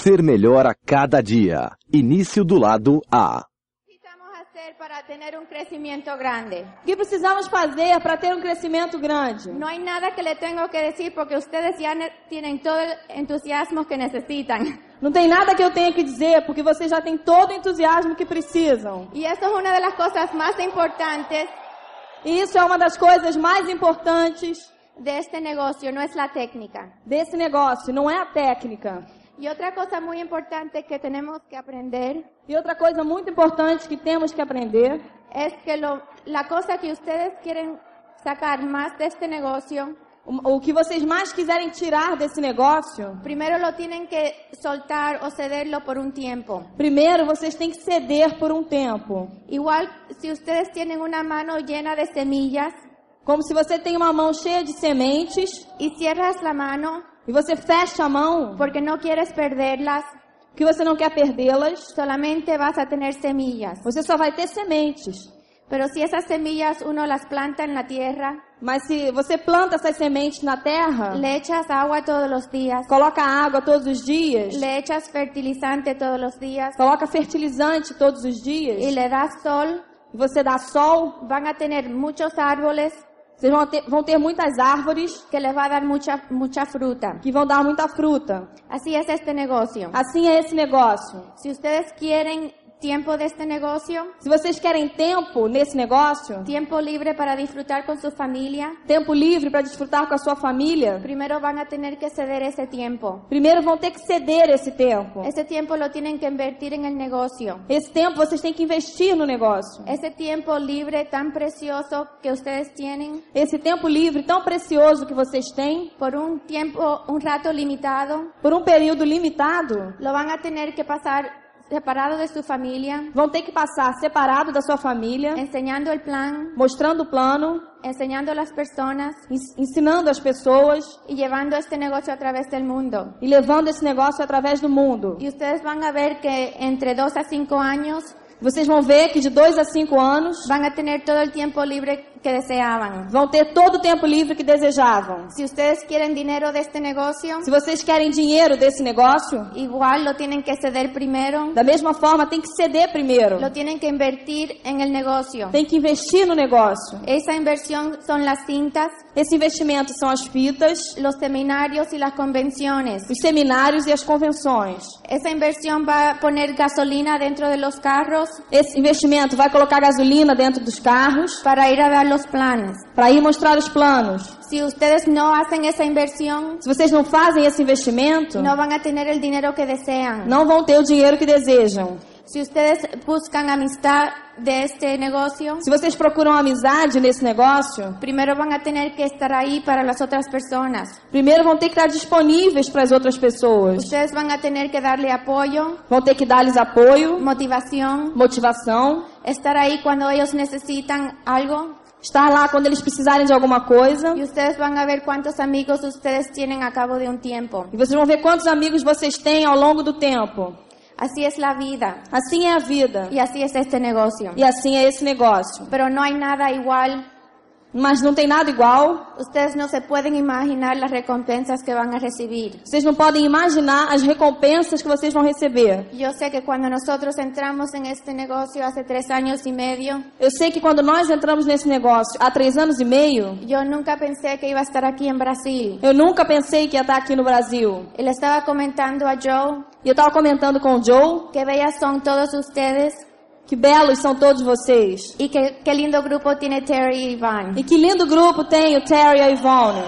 ser melhor a cada dia. Início do lado A. Para ter um crescimento grande. O que precisamos fazer para ter um crescimento grande? Não há nada que le tenho que dizer porque vocês já têm todo o entusiasmo que necessitam. Não tem nada que eu tenha que dizer porque vocês já têm todo o entusiasmo que precisam. E isso é uma das coisas mais importantes. E isso é uma das coisas mais importantes deste negócio, não é a técnica. Desse negócio, não é a técnica. E outra coisa muito importante que temos que aprender. E outra coisa muito importante que temos que aprender é que a coisa que vocês querem sacar mais deste negócio, o que vocês mais quiserem tirar desse negócio, primeiro lo têm que soltar ou cederlo por um tempo. Primeiro vocês têm que ceder por um tempo. Igual se vocês têm uma mão llena de semillas, como se você tem uma mão cheia de sementes e cierras a mão e você fecha a mão porque não queres perderlas, que você não quer perdê-las, solamente vas a ter semillas. Você só vai ter sementes. Pero si esas semillas uno las planta en la tierra, mas se você planta essas sementes na terra, le echas agua todos los días, coloca água todos os dias, le echas fertilizante todos los días, coloca fertilizante todos os dias, y le das sol, e você dá sol, van a tener muchos árboles. Vocês vão ter muitas árvores que les va a dar mucha fruta. Que vão dar muita fruta. Así es este negocio. Assim é esse negócio. Si ustedes quieren tiempo deste negócio, se vocês querem tempo nesse negócio, tempo livre para disfrutar com sua família, tempo livre para desfrutar com a sua família, primeiro vão a ter que ceder esse tempo. Primeiro vão ter que ceder esse tempo. Esse tempo lo tienen que invertir en el negocio. Esse tempo vocês têm que investir no negócio. Esse tempo livre tão precioso que vocês têm. Esse tempo livre tão precioso que vocês têm. Por um tempo, um rato limitado. Por um período limitado. Lo van a tener que passar separado de sua família. Vão ter que passar separado da sua família. Enseñando o plano. Mostrando o plano. Enseñando as pessoas. Ensinando as pessoas. E levando este negócio através do mundo. E levando esse negócio através do mundo. E vocês vão ver que entre 2 a 5 anos. Vocês vão ver que de 2 a 5 anos vão a ter todo o tempo livre que desejavam. Vão ter todo o tempo livre que desejavam. Se vocês querem dinheiro deste negócio, se vocês querem dinheiro desse negócio, igual lo tienen que ceder primeiro. Da mesma forma, tem que ceder primeiro. Lo tienen que invertir en el negocio. Tem que investir no negócio. Essa inversión son las cintas. Esse investimento são as fitas, los seminarios y las convenciones. Os seminários e as convenções. Essa inversión va a poner gasolina dentro de los carros. Esse investimento vai colocar gasolina dentro dos carros para ir a dar los planos. Para ir mostrar os planos. Se ustedes no hacen esa inversión, se vocês não fazem esse investimento, no van a tener el dinero que desean. Não vão ter o dinheiro que desejam. Se ustedes buscan amistad de este negocio, se vocês procuram amizade nesse negócio, primeiro vão a tener que estar aí para as outras pessoas. Primeiro vão ter que estar disponíveis para as outras pessoas. Ustedes vão a tener que darle apoio, vão ter que dar-lhes apoio, motivação, estar aí quando eles necessitam algo. Estar lá quando eles precisarem de alguma coisa. E vocês vão ver quantos amigos vocês têm a cabo de um tempo. E vocês vão ver quantos amigos vocês têm ao longo do tempo. Assim é a vida. Assim é a vida. E assim é este negócio. E assim é esse negócio. Pero não há nada igual. Mas não tem nada igual. Vocês não se podem imaginar as recompensas que vão a receber. Vocês não podem imaginar as recompensas que vocês vão receber. Eu sei que quando nós entramos em este negócio há 3 anos e meio. Eu sei que quando nós entramos nesse negócio há 3 anos e meio. Eu nunca pensei que ia estar aqui em Brasil. Eu nunca pensei que ia estar aqui no Brasil. Ele estava comentando a Joe. E eu estava comentando com o Joe. Que bellas são todos vocês. Que belos são todos vocês. E que lindo grupo tem Terry e Ivan. E que lindo grupo tem o Terry e a Ivone.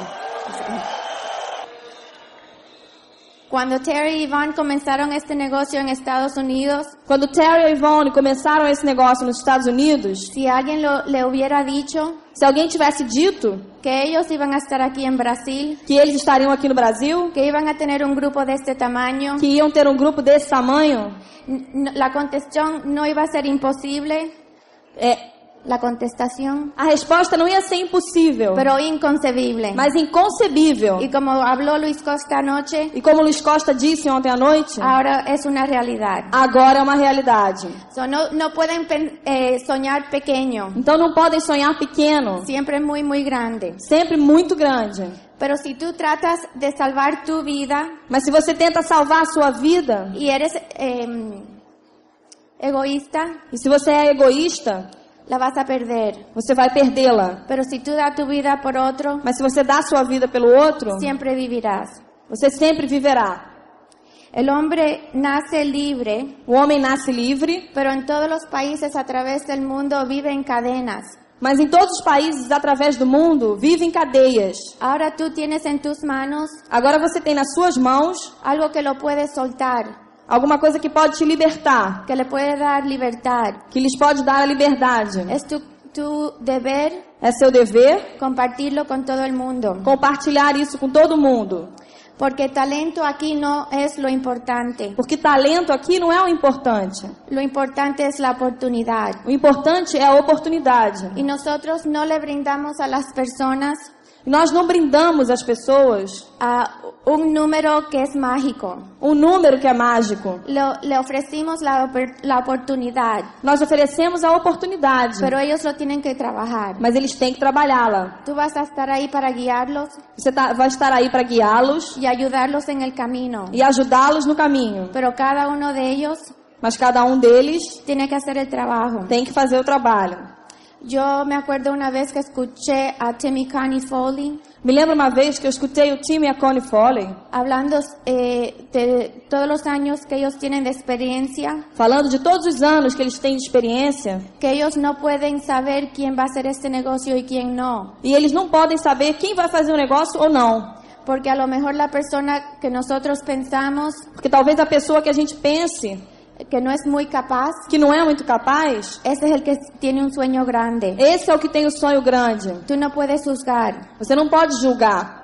Quando Terry e Ivan começaram este negócio em Estados Unidos. Quando Terry e a Ivone começaram esse negócio nos Estados Unidos. Se alguém le hubiera dicho. Se alguém tivesse dito que eles iam estar aqui em Brasil, que eles estariam aqui no Brasil, que iam a ter um grupo deste tamanho, que iam ter um grupo desse tamanho, a contestação não ia ser impossível. la contestación, a resposta não ia ser impossível, pero inconcebible. mas inconcebível. Y como habló Luis Costa anoche, E como Luiz Costa disse ontem à noite, ahora es una realidad. agora é uma realidade. So, no pueden soñar pequeño, Então não podem sonhar pequeno, siempre muy, muy grande. sempre muito grande. Pero si tú tratas de salvar tu vida Mas se você tenta salvar a sua vida, y eres egoísta, e se você é egoísta, la vas a perder. você vai perdê-la. Pero si tú das tu vida por otro, Mas se você dá a sua vida pelo outro, siempre vivirás. você sempre viverá. El hombre nace libre, O homem nasce livre, pero en todos los países a través del mundo vive en cadenas. mas em todos os países, através do mundo, vive em cadeias. Ahora tú tienes en tus manos Agora você tem nas suas mãos algo que lo puedes soltar, alguma coisa que pode te libertar, que le puede dar libertad. que lhes pode dar a liberdade. Es tu deber É seu dever compartirlo con todo el mundo. compartilhar isso com todo mundo. Porque talento aquí no es lo importante. Porque talento aqui não é o importante. Lo importante es la oportunidad. O importante é a oportunidade. Y nosotros no le brindamos a las personas E nós não brindamos às pessoas un número que es mágico. um número que é mágico. Le ofrecimos la oportunidad, Nós oferecemos a oportunidade, pero ellos lo tienen que trabajar. mas eles têm que trabalhá-la. Tú vas a estar ahí para guiarlos Você vai estar aí para guiá-los y ayudarlos en el camino. e ajudá-los no caminho. Pero cada uno de ellos Mas cada um deles tiene que hacer el trabajo. tem que fazer o trabalho. Yo me acuerdo una vez que escuché a Tim y Connie Foley Me lembro uma vez que eu escutei o Tim e a Connie Foley hablando de todos los años que ellos tienen de experiencia, falando de todos os anos que eles têm de experiência, que ellos no pueden saber quién va a hacer este negocio y quién no. e eles não podem saber quem vai fazer o negócio ou não. Porque a lo mejor la persona que nosotros pensamos Porque talvez a pessoa que a gente pense que no es muy capaz, que não é muito capaz, ese es el que tiene un sueño grande. esse é o que tem o sonho grande. Tú no puedes juzgar. Você não pode julgar.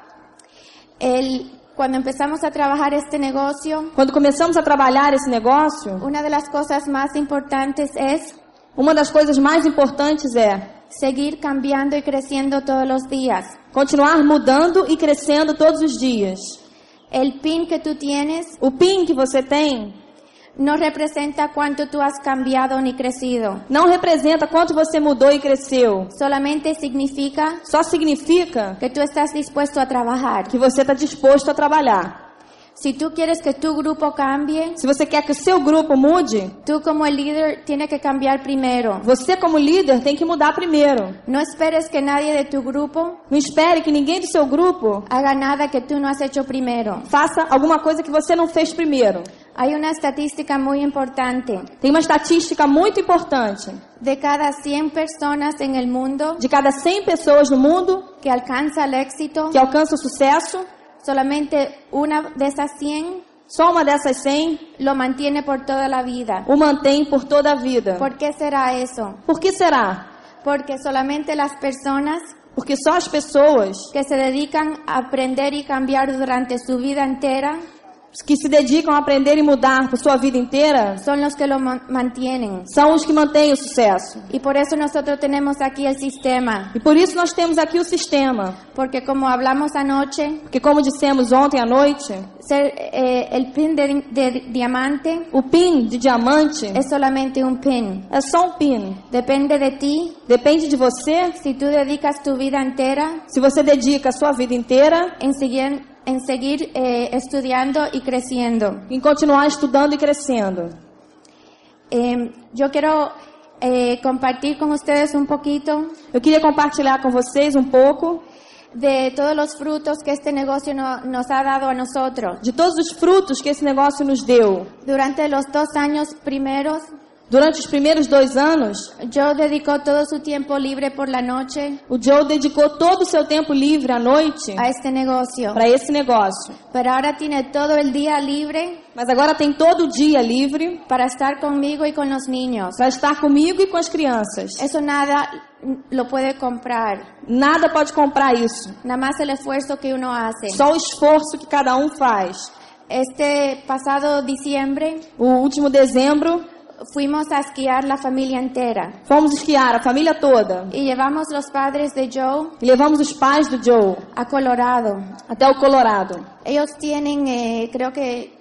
Cuando empezamos a trabajar este negocio, Quando começamos a trabalhar esse negócio, una de las cosas más importantes es uma das coisas mais importantes é seguir cambiando y creciendo todos los días. continuar mudando e crescendo todos os dias. El pin que tú tienes O PIN que você tem no representa cuánto tú has cambiado ni crecido. não representa quanto você mudou e cresceu. Solamente significa Só significa que tú estás dispuesto a trabajar. que você está disposto a trabalhar. Si tú quieres que tu grupo cambie, Se você quer que o seu grupo mude, tú como el líder tienes que cambiar primero. você como líder tem que mudar primeiro. No esperes que nadie de tu grupo Não espere que ninguém do seu grupo haga nada que tú no has hecho primero. faça alguma coisa que você não fez primeiro. Hay una estadística muy importante. Tem uma estatística muito importante. De cada 100 personas en el mundo De cada 100 pessoas no mundo que alcanza el éxito, que alcançam o sucesso, solamente una de esas 100 só uma dessas 100 lo mantiene por toda la vida. o mantém por toda a vida. ¿Por qué será eso? Por que será? Porque solamente las personas Porque só as pessoas que se dedican a aprender y cambiar durante su vida entera que se dedicam a aprender e mudar por sua vida inteira son los que lo mantienen. são os que mantêm o sucesso. Y por eso nosotros tenemos aquí el sistema. E por isso nós temos aqui o sistema. Porque como hablamos anoche, Porque como dissemos ontem à noite, el pin de diamante o PIN de diamante es solamente un pin. é só um PIN. Depende de ti. Depende de você. Si tú dedicas tu vida entera Se você dedica a sua vida inteira en seguir estudiando y creciendo. em continuar estudando e crescendo. Yo quiero compartir con ustedes un poquito Eu queria compartilhar com vocês um pouco de todos los frutos que este negocio nos ha dado a nosotros. de todos os frutos que esse negócio nos deu. Durante los 2 años primeros, Durante os primeiros 2 anos, Joe dedicó todo su tiempo libre por la noche o Joe dedicou todo o seu tempo livre à noite a este negocio. para esse negócio. Pero ahora tiene todo el día libre Mas agora tem todo o dia livre para estar conmigo y con los niños. para estar comigo e com as crianças. Eso nada lo puede comprar. Nada pode comprar isso. Nada más el esfuerzo que uno hace. Só o esforço que cada um faz. Este pasado diciembre, O último dezembro, fuimos a esquiar la familia entera. Fomos esquiar, a família toda. Y llevamos los padres de Joe E levamos os pais do Joe a Colorado. até o Colorado. Ellos tienen, creo que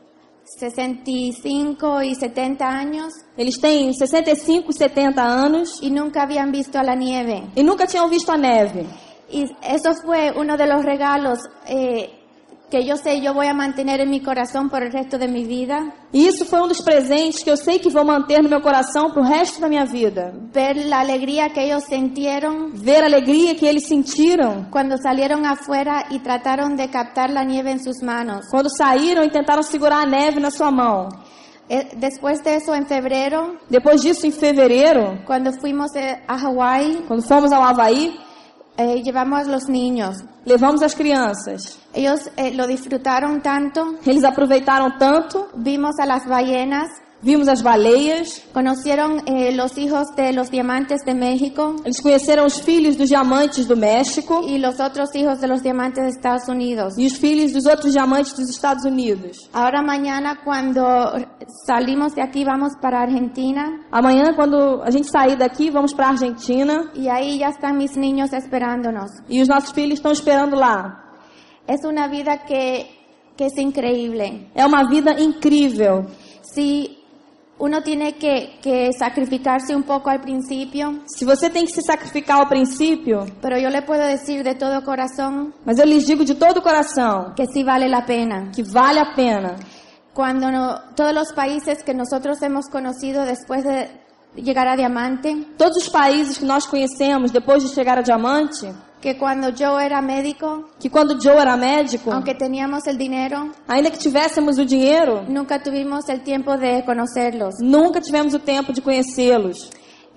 65 y 70 años Eles têm 65 e 70 anos y nunca habían visto la nieve. e nunca tinham visto a neve. Y eso fue uno de los regalos que yo sé yo voy a mantener en mi corazón por el resto de mi vida. E isso foi um dos presentes que eu sei que vou manter no meu coração pro resto da minha vida. Ver la alegría que ellos sintieron Ver a alegria que eles sentiram cuando salieron afuera y trataron de captar la nieve en sus manos. quando saíram e tentaram segurar a neve na sua mão. Después de eso, en febrero, Depois disso, em fevereiro, cuando fuimos a Hawái, quando fomos ao Havaí, llevamos los niños. levamos as crianças. Ellos lo disfrutaron tanto. Eles aproveitaram tanto, Vimos a las ballenas, vimos as baleias, conocieron los hijos de los diamantes de México eles conheceram os filhos dos diamantes do México y los otros hijos de los diamantes de Estados Unidos. e os filhos dos outros diamantes dos Estados Unidos. Ahora mañana cuando salimos de aquí vamos para Argentina Amanhã, quando a gente sair daqui, vamos para a Argentina y ahí ya están mis niños esperándonos. e os nossos filhos estão esperando lá. Es una vida que es increíble. É uma vida incrível. Si uno tiene que sacrificarse un poco al principio, Se você tem que se sacrificar ao princípio, pero yo le puedo decir de todo corazón mas eu lhes digo de todo o coração que sí vale la pena. que vale a pena. Cuando todos los países que nosotros hemos conocido después de llegar a Diamante, Todos os países que nós conhecemos depois de chegar a Diamante, que cuando yo era médico, que quando Joe era médico, aunque teníamos el dinero, ainda que tivéssemos o dinheiro, nunca tuvimos el tiempo de conocerlos. nunca tivemos o tempo de conhecê-los.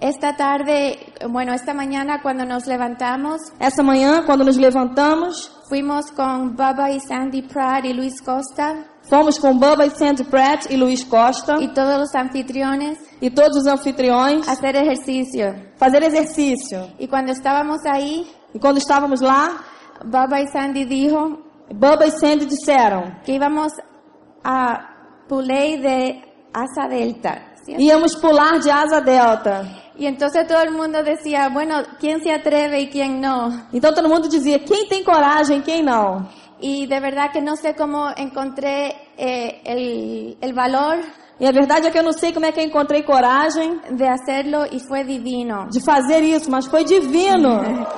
Esta mañana cuando nos levantamos, Essa manhã, quando nos levantamos, fuimos con Bubba y Sandy Pratt y Luis Costa fomos com Bubba e Sandy Pratt e Luiz Costa y todos los anfitriones e todos os anfitriões a hacer ejercicio. fazer exercício. Y cuando estábamos ahí, E quando estávamos lá, Bubba y Sandy dijo Bubba e Sandy disseram: que íbamos a pulei de asa delta. ¿Cierto? íamos pular de asa delta. Y entonces todo el mundo decía, bueno, ¿quién se atreve y quién no? Então todo mundo dizia: quem tem coragem, quem não? Y de verdad que no sé cómo encontré el valor E a verdade é que eu não sei como é que eu encontrei coragem de hacerlo y fue divino. de fazer isso, mas foi divino.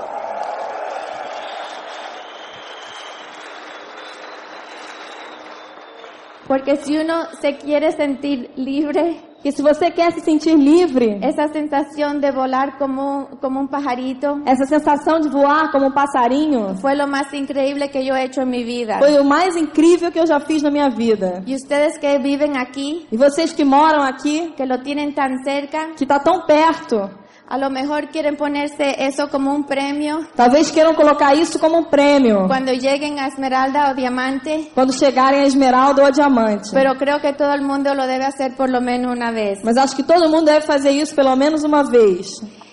Porque si uno se quiere sentir libre, Que se você quer se sentir livre, esa sensación de volar como un pajarito essa sensação de voar como um passarinho, fue lo más increíble que yo he hecho en mi vida. foi o mais incrível que eu já fiz na minha vida. Y ustedes que viven aquí, E vocês que moram aqui, que lo tienen tan cerca, que está tão perto, a lo mejor quieren ponerse eso como un premio talvez queiram colocar isso como um prêmio cuando lleguen a Esmeralda o Diamante, quando chegarem a esmeralda ou a diamante. pero creo que todo el mundo lo debe hacer por lo menos una vez. Mas acho que todo mundo deve fazer isso pelo menos uma vez.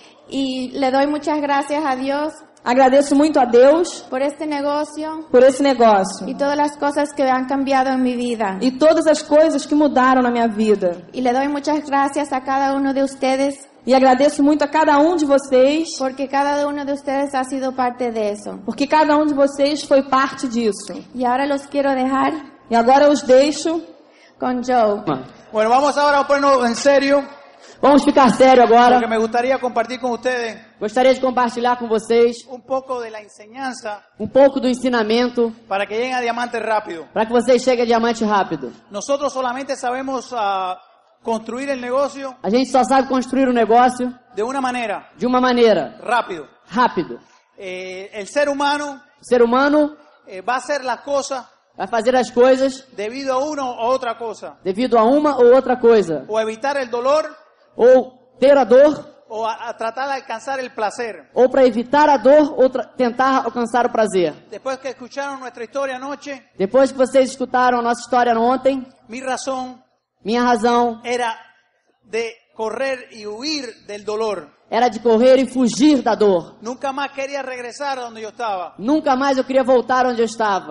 Y le doy muchas gracias a Dios Agradeço muito a Deus por este negocio por esse negócio y todas las cosas que han cambiado en mi vida. e todas as coisas que mudaram na minha vida. Y le doy muchas gracias a cada uno de ustedes E agradeço muito a cada um de vocês, porque cada uno de ustedes ha sido parte de eso. porque cada um de vocês foi parte disso. Y ahora los quiero dejar E agora eu os deixo. con Joe. Bueno, vamos ahora a ponernos en serio, Vamos ficar sério agora. porque me gustaría compartir con ustedes Gostaria de compartilhar com vocês un poco de la enseñanza pouco do ensinamento para que lleguen a diamante rápido. para que vocês cheguem a diamante rápido. Nosotros solamente sabemos construir el negocio A gente só sabe construir um negócio de una manera, de uma maneira rápido. rápido. El ser humano O ser humano va a hacer las cosas vai fazer as coisas debido a una o otra cosa, devido a uma ou outra coisa, o evitar el dolor ou ter a dor, o a tratar de alcanzar el placer. ou para evitar a dor, ou tentar alcançar o prazer. Después que escucharon nuestra historia anoche, Depois que vocês escutaram a nossa história ontem, mi razón minha razão era de correr y huir del dolor. era de correr e fugir da dor. Nunca más quería regresar a donde yo estaba. Nunca mais eu queria voltar onde eu estava.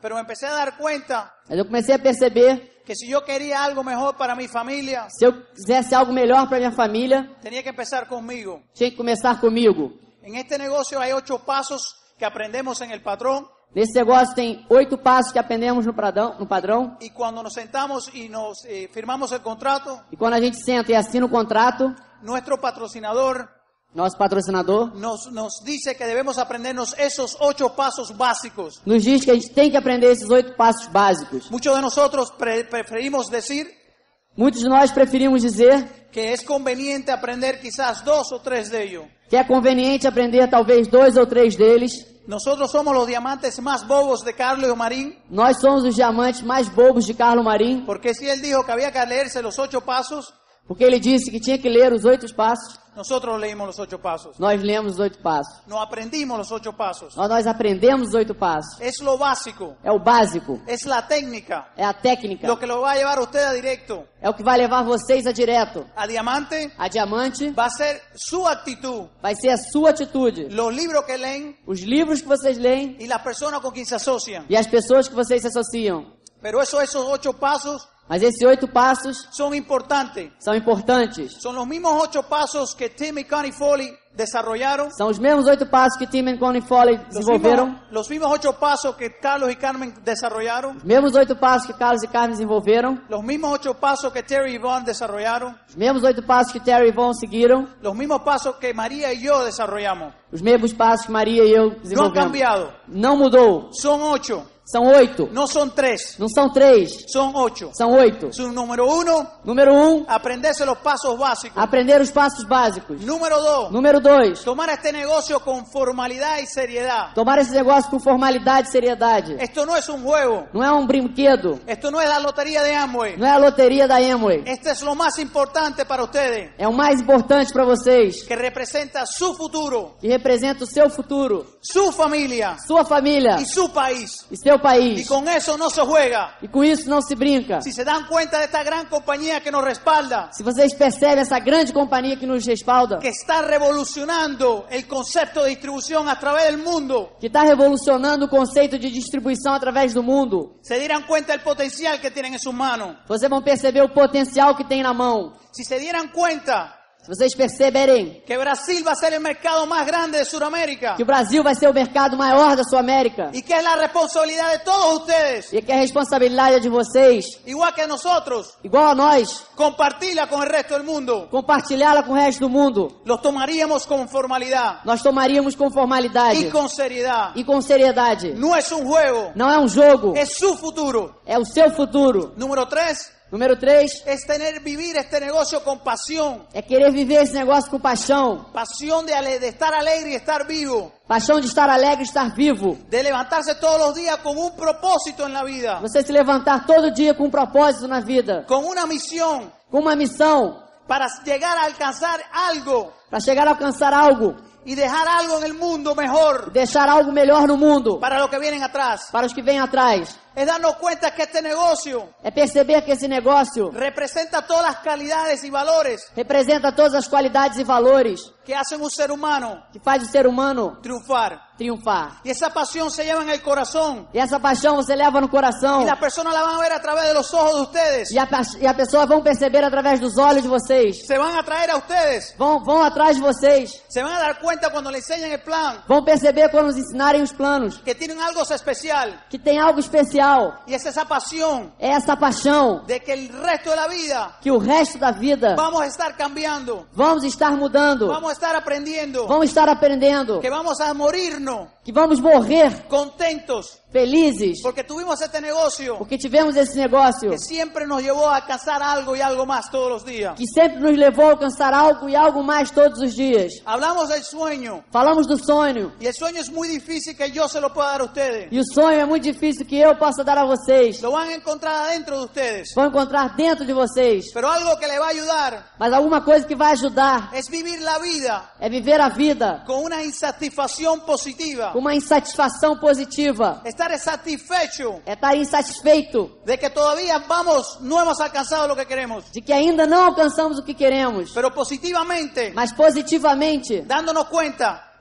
Pero me empecé a dar cuenta Mas eu comecei a perceber que si yo quería algo mejor para mi familia, que se eu quisesse algo melhor para minha família, tenía que empezar conmigo. tinha que começar comigo. En este negocio hay 8 pasos que aprendemos en el patrón, Nesse negócio tem 8 passos que aprendemos no padrão. y cuando nos sentamos y nos firmamos el contrato, E quando a gente senta e assina o contrato, nuestro patrocinador nosso patrocinador nos dice que debemos aprendernos esos 8 pasos básicos. nos diz que a gente tem que aprender esses 8 passos básicos. Muchos de nosotros preferimos decir Muitos de nós preferimos dizer que es conveniente aprender quizás 2 o 3 de ellos. que é conveniente aprender talvez 2 ou 3 deles. Nosotros somos los diamantes más bobos de Carlos Marín, Nós somos os diamantes mais bobos de Carlo Marim, porque si él dijo que había que leerse los 8 pasos, porque ele disse que tinha que ler os 8 passos. nosotros leímos los 8 pasos. Nós lemos os 8 passos. No aprendimos los 8 pasos. Nós aprendemos os 8 passos. Es lo básico, É o básico, es la técnica, é a técnica, lo que lo va a llevar a usted a directo. é o que vai levar vocês a direto. A diamante A diamante va a ser su actitud, vai ser a sua atitude. los libros que leen Os livros que vocês leem y las personas con quien se asocian. e as pessoas que vocês se associam. Pero esos 8 pasos Mas esses 8 passos son importantes. são importantes. Son los mismos 8 pasos que Tim y Connie Foley desarrollaron. São os mesmos 8 passos que Tim e Connie Foley desenvolveram. Los mismos 8 pasos que Carlos y Carmen desarrollaron. Os mesmos 8 passos que Carlos e Carmen desenvolveram. Los mismos 8 pasos que Terry y Yvonne desarrollaron. Os mesmos 8 passos que Terry e Yvonne seguiram. Los mismos pasos que María y yo desarrollamos. Os mesmos passos que Maria e eu No han desenvolvemos. cambiado. Não mudou. Son 8. São 8. No son 3. Não são 3. Son 8. São 8. Su número 1, Número 1, aprenderse los pasos básicos. aprender os passos básicos. Número 2, Número 2, tomar este negocio con formalidad y seriedad. tomar esse negócio com formalidade e seriedade. Esto no es un juego. Não é um brinquedo. Esto no es la lotería de Amway. Não é a loteria da Amway. Este es lo más importante para ustedes, É o mais importante para vocês, que representa su futuro, que representa o seu futuro, su familia sua família y su país. e seu Y país. con eso no se juega. E com isso não se brinca. Si se dan cuenta de esta gran compañía que nos respalda, Se vocês percebem essa grande companhia que nos respalda, que está revolucionando el concepto de distribución a través del mundo, que está revolucionando o conceito de distribuição através do mundo, se dieran cuenta del potencial que tienen en sus manos. vocês vão perceber o potencial que tem na mão. Si se dieran cuenta Se vocês perceberem que Brasil va a ser el mercado más grande de Sudamérica que o Brasil vai ser o mercado maior da Sul-América y que es la responsabilidad de todos ustedes, e que a responsabilidade é de vocês, igual que nosotros, igual a nós, compartirla con el resto del mundo, compartilhá-la com o resto do mundo, los tomaríamos con formalidad nós tomaríamos com formalidade y con seriedad. e com seriedade. No es un juego, Não é um jogo, es su futuro. é o seu futuro. Número 3 Número 3 es vivir este negocio con pasión. é querer viver esse negócio com paixão. Pasión de estar alegre y estar vivo. Paixão de estar alegre e estar vivo. De levantarse todos los días con un propósito en la vida. Você se levantar todo dia com um propósito na vida, Con una misión com uma missão, para llegar a alcanzar algo para chegar a alcançar algo, y dejar algo en el mundo mejor deixar algo melhor no mundo, para los que vienen atrás. para os que vêm atrás. Es darnos cuenta que este negocio É perceber que esse negócio representa todas las calidades y valores representa todas as qualidades e valores que hacen un ser humano que faz o ser humano triunfar. triunfar. Y esa pasión se lleva en el corazón. E essa paixão você leva no coração. Y las personas la van a ver a través de los ojos de ustedes. E a pessoa vão perceber através dos olhos de vocês. Se van a traer a ustedes. Vão atrás de vocês. Se van a dar cuenta cuando le enseñan el plan Vão perceber quando nos ensinarem os planos. que tienen algo especial. Que tem algo especial. Y es esa pasión É essa paixão de que el resto de la vida que o resto da vida vamos a estar cambiando. vamos estar mudando. Vamos a estar aprendiendo. Vamos estar aprendendo. Que vamos a morirnos Que vamos morrer contentos felizes. porque tuvimos este negocio Porque tivemos esse negócio que siempre nos llevó a alcanzar algo y algo más todos los días. que sempre nos levou a alcançar algo e algo mais todos os dias. Hablamos del sueño Falamos do sonho. y el sueño es muy difícil que yo se lo pueda dar a ustedes. E o sonho é muito difícil que eu possa dar a vocês. Lo van a encontrar adentro de ustedes. Vão encontrar dentro de vocês. Pero algo que le va a ayudar Mas alguma coisa que vai ajudar es vivir la vida é viver a vida con una insatisfacción positiva. com uma insatisfação positiva. Estar satisfecho É estar insatisfeito de que todavía no hemos alcanzado lo que queremos. de que ainda não alcançamos o que queremos. Pero positivamente, Mas positivamente, dándonos cuenta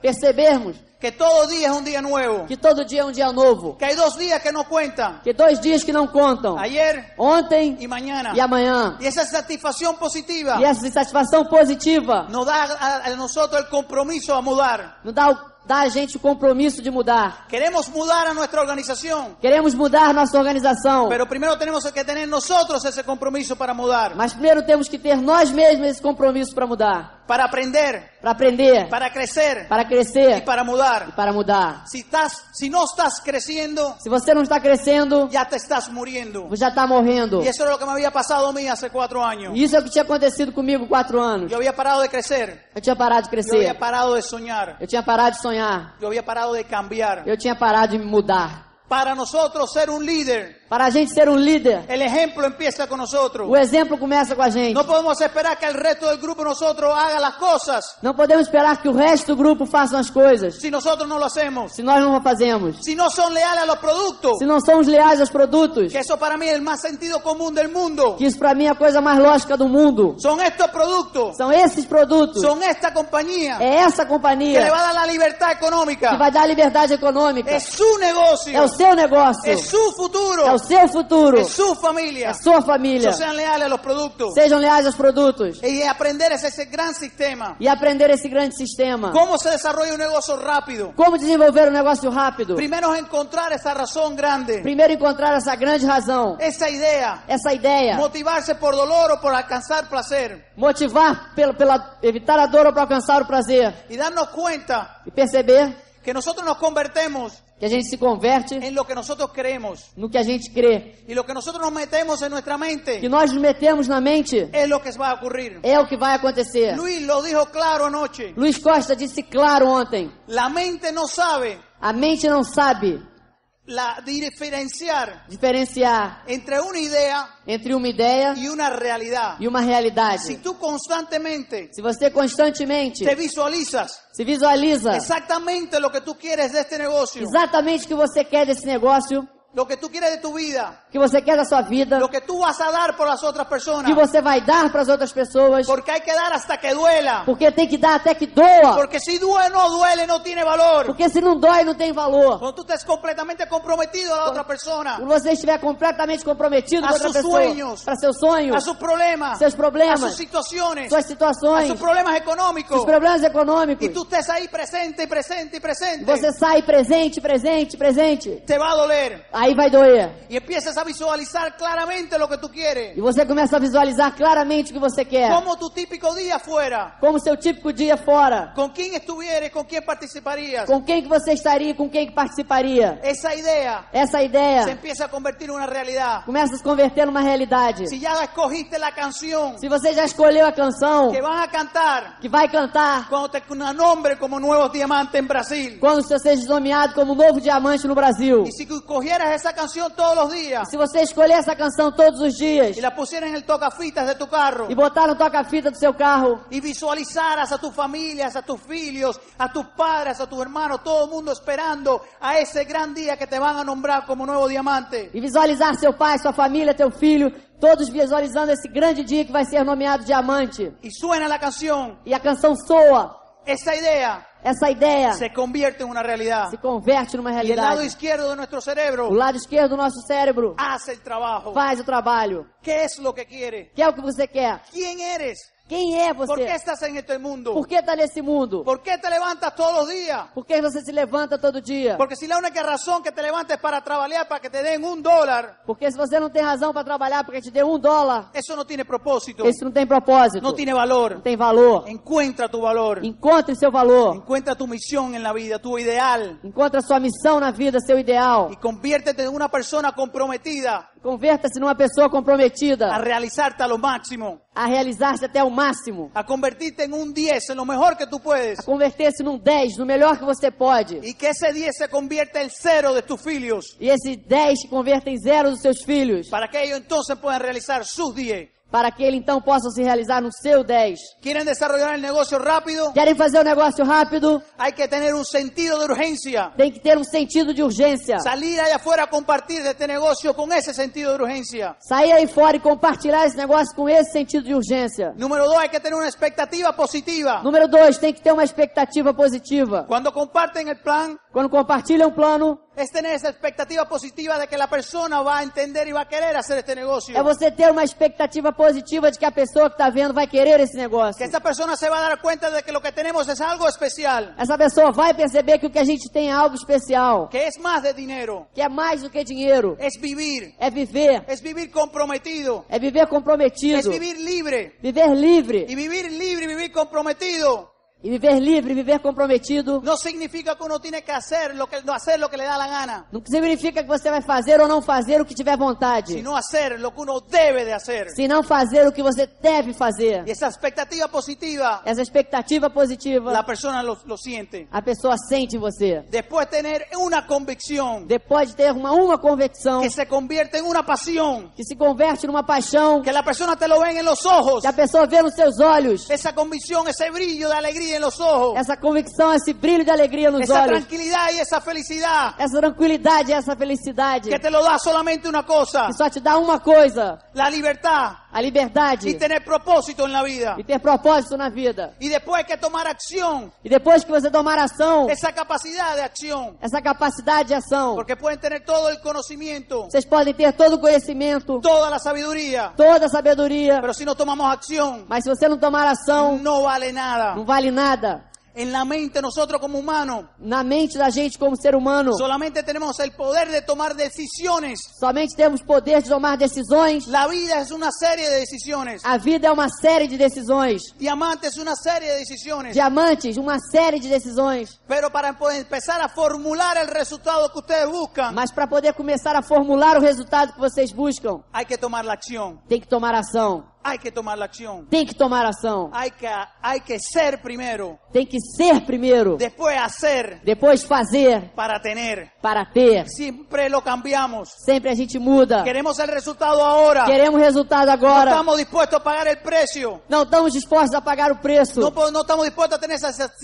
percebermos que todo día es un día nuevo, que todo dia é um dia novo, que hay 2 días que no cuentan, que 2 dias que não contam, ayer ontem y mañana. e amanhã. Y esa satisfacción positiva E essa satisfação positiva nos da a nosotros el compromiso a mudar. nos dá a gente o compromisso de mudar. Queremos mudar a nuestra organización, Queremos mudar nossa organização, pero primero tenemos que tener nosotros ese compromiso para mudar, mas primeiro temos que ter nós mesmos esse compromisso para mudar, para aprender, para aprender, para crecer para y crescer para e mudar. para mudar. Si no estás creciendo, Se você não está crescendo, ya te estás muriendo. você já está morrendo. Y eso es lo que me había pasado a mí hace 4 años. E isso é o que tinha acontecido comigo 4 anos. Yo había parado de crecer, Eu tinha parado de yo había crescer, parado de soñar, eu tinha parado de sonhar, yo había parado de cambiar. eu tinha parado de me mudar. Para nosotros ser un líder, Para a gente ser um líder, el ejemplo empieza con nosotros. o exemplo começa com a gente. No podemos esperar que el resto del grupo nosotros haga las cosas Não podemos esperar que o resto do grupo façam as coisas si nosotros no lo hacemos. se nós não fazemos. Si no son leales a los productos, Se não somos leais aos produtos, que eso para mí es el más sentido común del mundo. que isso para mim é a coisa mais lógica do mundo. Son estos productos, São esses produtos, son esta compañía é essa que companhia le va a dar la libertad que económica. vai dar liberdade econômica. Es su negocio, É o seu negócio, es su futuro, é o seu futuro, es su é familia. a sua família. So, sean leales a los productos. Sejam leais aos produtos Y aprender ese gran sistema. e aprender esse grande sistema. ¿Cómo se desarrolla un negocio rápido? Como desenvolver um negócio rápido? Primero es encontrar esa razón grande, Primeiro encontrar essa grande razão, esa idea, essa ideia, motivarse por dolor o por alcanzar placer motivar pela evitar a dor ou para alcançar o prazer y darnos cuenta e perceber que nosotros nos convertemos que a gente se converte en lo que nosotros creemos no que a gente crê, y lo que nosotros nos metemos en nuestra que mente nós nos metemos na mente es lo que va a ocurrir. é o que vai acontecer. Luis lo dijo claro anoche, Luiz Costa disse claro ontem, la mente no sabe a mente não sabe diferenciar diferenciar entre una idea entre uma ideia y una realidad. e uma realidade. Si tú constantemente Se você constantemente te visualizas se visualiza exactamente lo que tú quieres de este negocio, exatamente o que você quer desse negócio, lo que tú quieres de tu vida, o que você quer da sua vida, lo que tú vas a dar por las otras o personas, que você vai dar para as outras pessoas, porque hay que dar hasta que duela, porque tem que dar até que doa, porque si duele no tiene valor. porque se não dói não tem valor. Cuando tú estés completamente comprometido a la otra persona, Quando você estiver completamente comprometido A com outra sus pessoa, sueños, para seus sonhos, a sus problemas, seus a problemas, sus situaciones, suas a situações, sus problemas seus económicos, problemas econômicos, y tú estés ahí presente, presente, presente, você sai presente, presente, presente, te va a doler. aí vai doer. Y empiezas a visualizar claramente lo que tú quieres. E você começa a visualizar claramente o que você quer. Como tu típico día fuera, Como seu típico dia fora. con quién estuvieras, con quién participarías. Com quem que você estaria, com quem que participaria. Esa idea Essa se ideia empieza a convertir en una realidad. começa a se converter numa realidade. Si ya escogiste la canción Se você já escolheu a canção que vas a cantar que vai cantar cuando te nombre como Nuevos Diamantes en Brasil, quando você seja nomeado como novo diamante no Brasil. y si cogieras esa canción todos los días Se você escolher essa canção todos os dias y la pusieras en el tocafitas de tu carro e botar no toca-fita do seu carro y visualizaras a tus familias, a tus filhos, a tus padres, a tus hermanos, todo el mundo esperando a ese gran día que te van a nombrar como nuevo diamante, e visualizar seu pai, sua família, teu filho, todos visualizando esse grande dia que vai ser nomeado diamante. y suena la canción, E a canção soa, esa idea essa ideia se convierte en una realidad. se converte numa Y el lado realidade. izquierdo de nuestro O cerebro lado esquerdo do nosso cérebro hace el trabajo. faz o trabalho. ¿Qué es lo que quiere? Que é o que você quer? ¿Quién eres? Quem é ¿Por qué você? estás en este mundo? Por que está nesse mundo? ¿Por qué te levantas todos los días? Por que você se levanta todo dia? Porque si la única razón que te levantes es para trabajar, para que te den $1, Porque se você não tem razão para trabalhar porque te deu $1, eso no tiene propósito, isso não tem propósito, no tiene valor. não tem valor. Encuentra tu valor, Encontre seu valor. encuentra tu misión en la vida, tu ideal, Encontre sua missão na vida, seu ideal. y conviértete en una persona comprometida Converta-se numa pessoa a comprometida realizarte a lo máximo, a realizar-se até o máximo, a convertirte en un 10, en lo mejor que tú puedes, a converter-se num 10, no melhor que você pode. y que ese 10 se convierta en 0 de tus filhos, E esse 10 se converta em 0 dos seus filhos, para que ellos entonces puedan realizar sus 10. para que ele então possa se realizar no seu 10. ¿Quieren desarrollar el negocio rápido? Querem fazer o negócio rápido? Hay que tener un sentido de urgencia. Tem que ter um sentido de urgência. Salir allá afuera a compartir de este negocio con ese sentido de urgencia. Sair aí fora e compartilhar esse negócio com esse sentido de urgência. Número 2, hay que tener una expectativa positiva. Número 2, tem que ter uma expectativa positiva. Cuando comparten el plan, Quando compartilha um plano, es tener esa expectativa positiva de que la persona va a entender y va a querer hacer este negocio. é você ter uma expectativa positiva de que a pessoa que está vendo vai querer esse negócio. Que esta persona se va a dar cuenta de que lo que tenemos es algo especial. Essa pessoa vai perceber que o que a gente tem é algo especial. Que es más de dinero. Que é mais do que dinheiro. Es vivir. É viver. Es vivir comprometido. É viver Es comprometido. vivir libre. Viver livre. Y vivir libre y vivir comprometido E viver livre, viver comprometido, no significa que uno tiene que hacer lo que le da la gana, não significa que você vai fazer ou não fazer o que tiver vontade. sino hacer lo que uno debe de hacer. Se não fazer o que você deve fazer. Y esa expectativa positiva, Essa expectativa positiva, la persona lo siente. a pessoa sente em você. Después tener una convicción Depois de ter uma convicção que se convierte en una pasión, que se converte numa paixão, que la persona te lo ve en los ojos. que a pessoa vê nos seus olhos. Esa convicción, ese brillo de alegría en los ojos, Essa convicção, esse brilho de alegria nos esa olhos. tranquilidad y esa felicidad Essa tranquilidade, essa felicidade. que te lo da solamente una cosa, Que só te dá uma coisa. la libertad A liberdade. y tener propósito en la vida. E ter propósito na vida. Y después hay que tomar acción, E depois que você tomar ação, esa capacidad de acción, essa capacidade de ação, porque pueden tener todo el conocimiento, vocês podem ter todo o conhecimento, toda la sabiduría, toda a sabedoria, pero si no tomamos acción, mas se você não tomar ação, no vale nada. não vale nada. En la mente nosotros como humanos Na mente da gente como ser humano, solamente tenemos el poder de tomar decisiones. somente temos poder de tomar decisões. La vida es una serie de decisiones. A vida é uma série de decisões. Diamante es una serie de decisiones. Diamantes, uma série de decisões. Pero para poder empezar a formular el resultado que ustedes buscan, Mas para poder começar a formular o resultado que vocês buscam, hay que tomar la acción. tem que tomar ação. Hay que tomar la acción. Tem que tomar ação. Hay que ser primero, Tem que ser primeiro. después hacer Depois fazer para tener. para ter. Siempre lo cambiamos. Sempre a gente muda. Queremos el resultado ahora. Queremos resultado No agora. estamos dispuestos a pagar el precio. Não estamos dispostos a pagar o preço. No estamos dispuestos a tener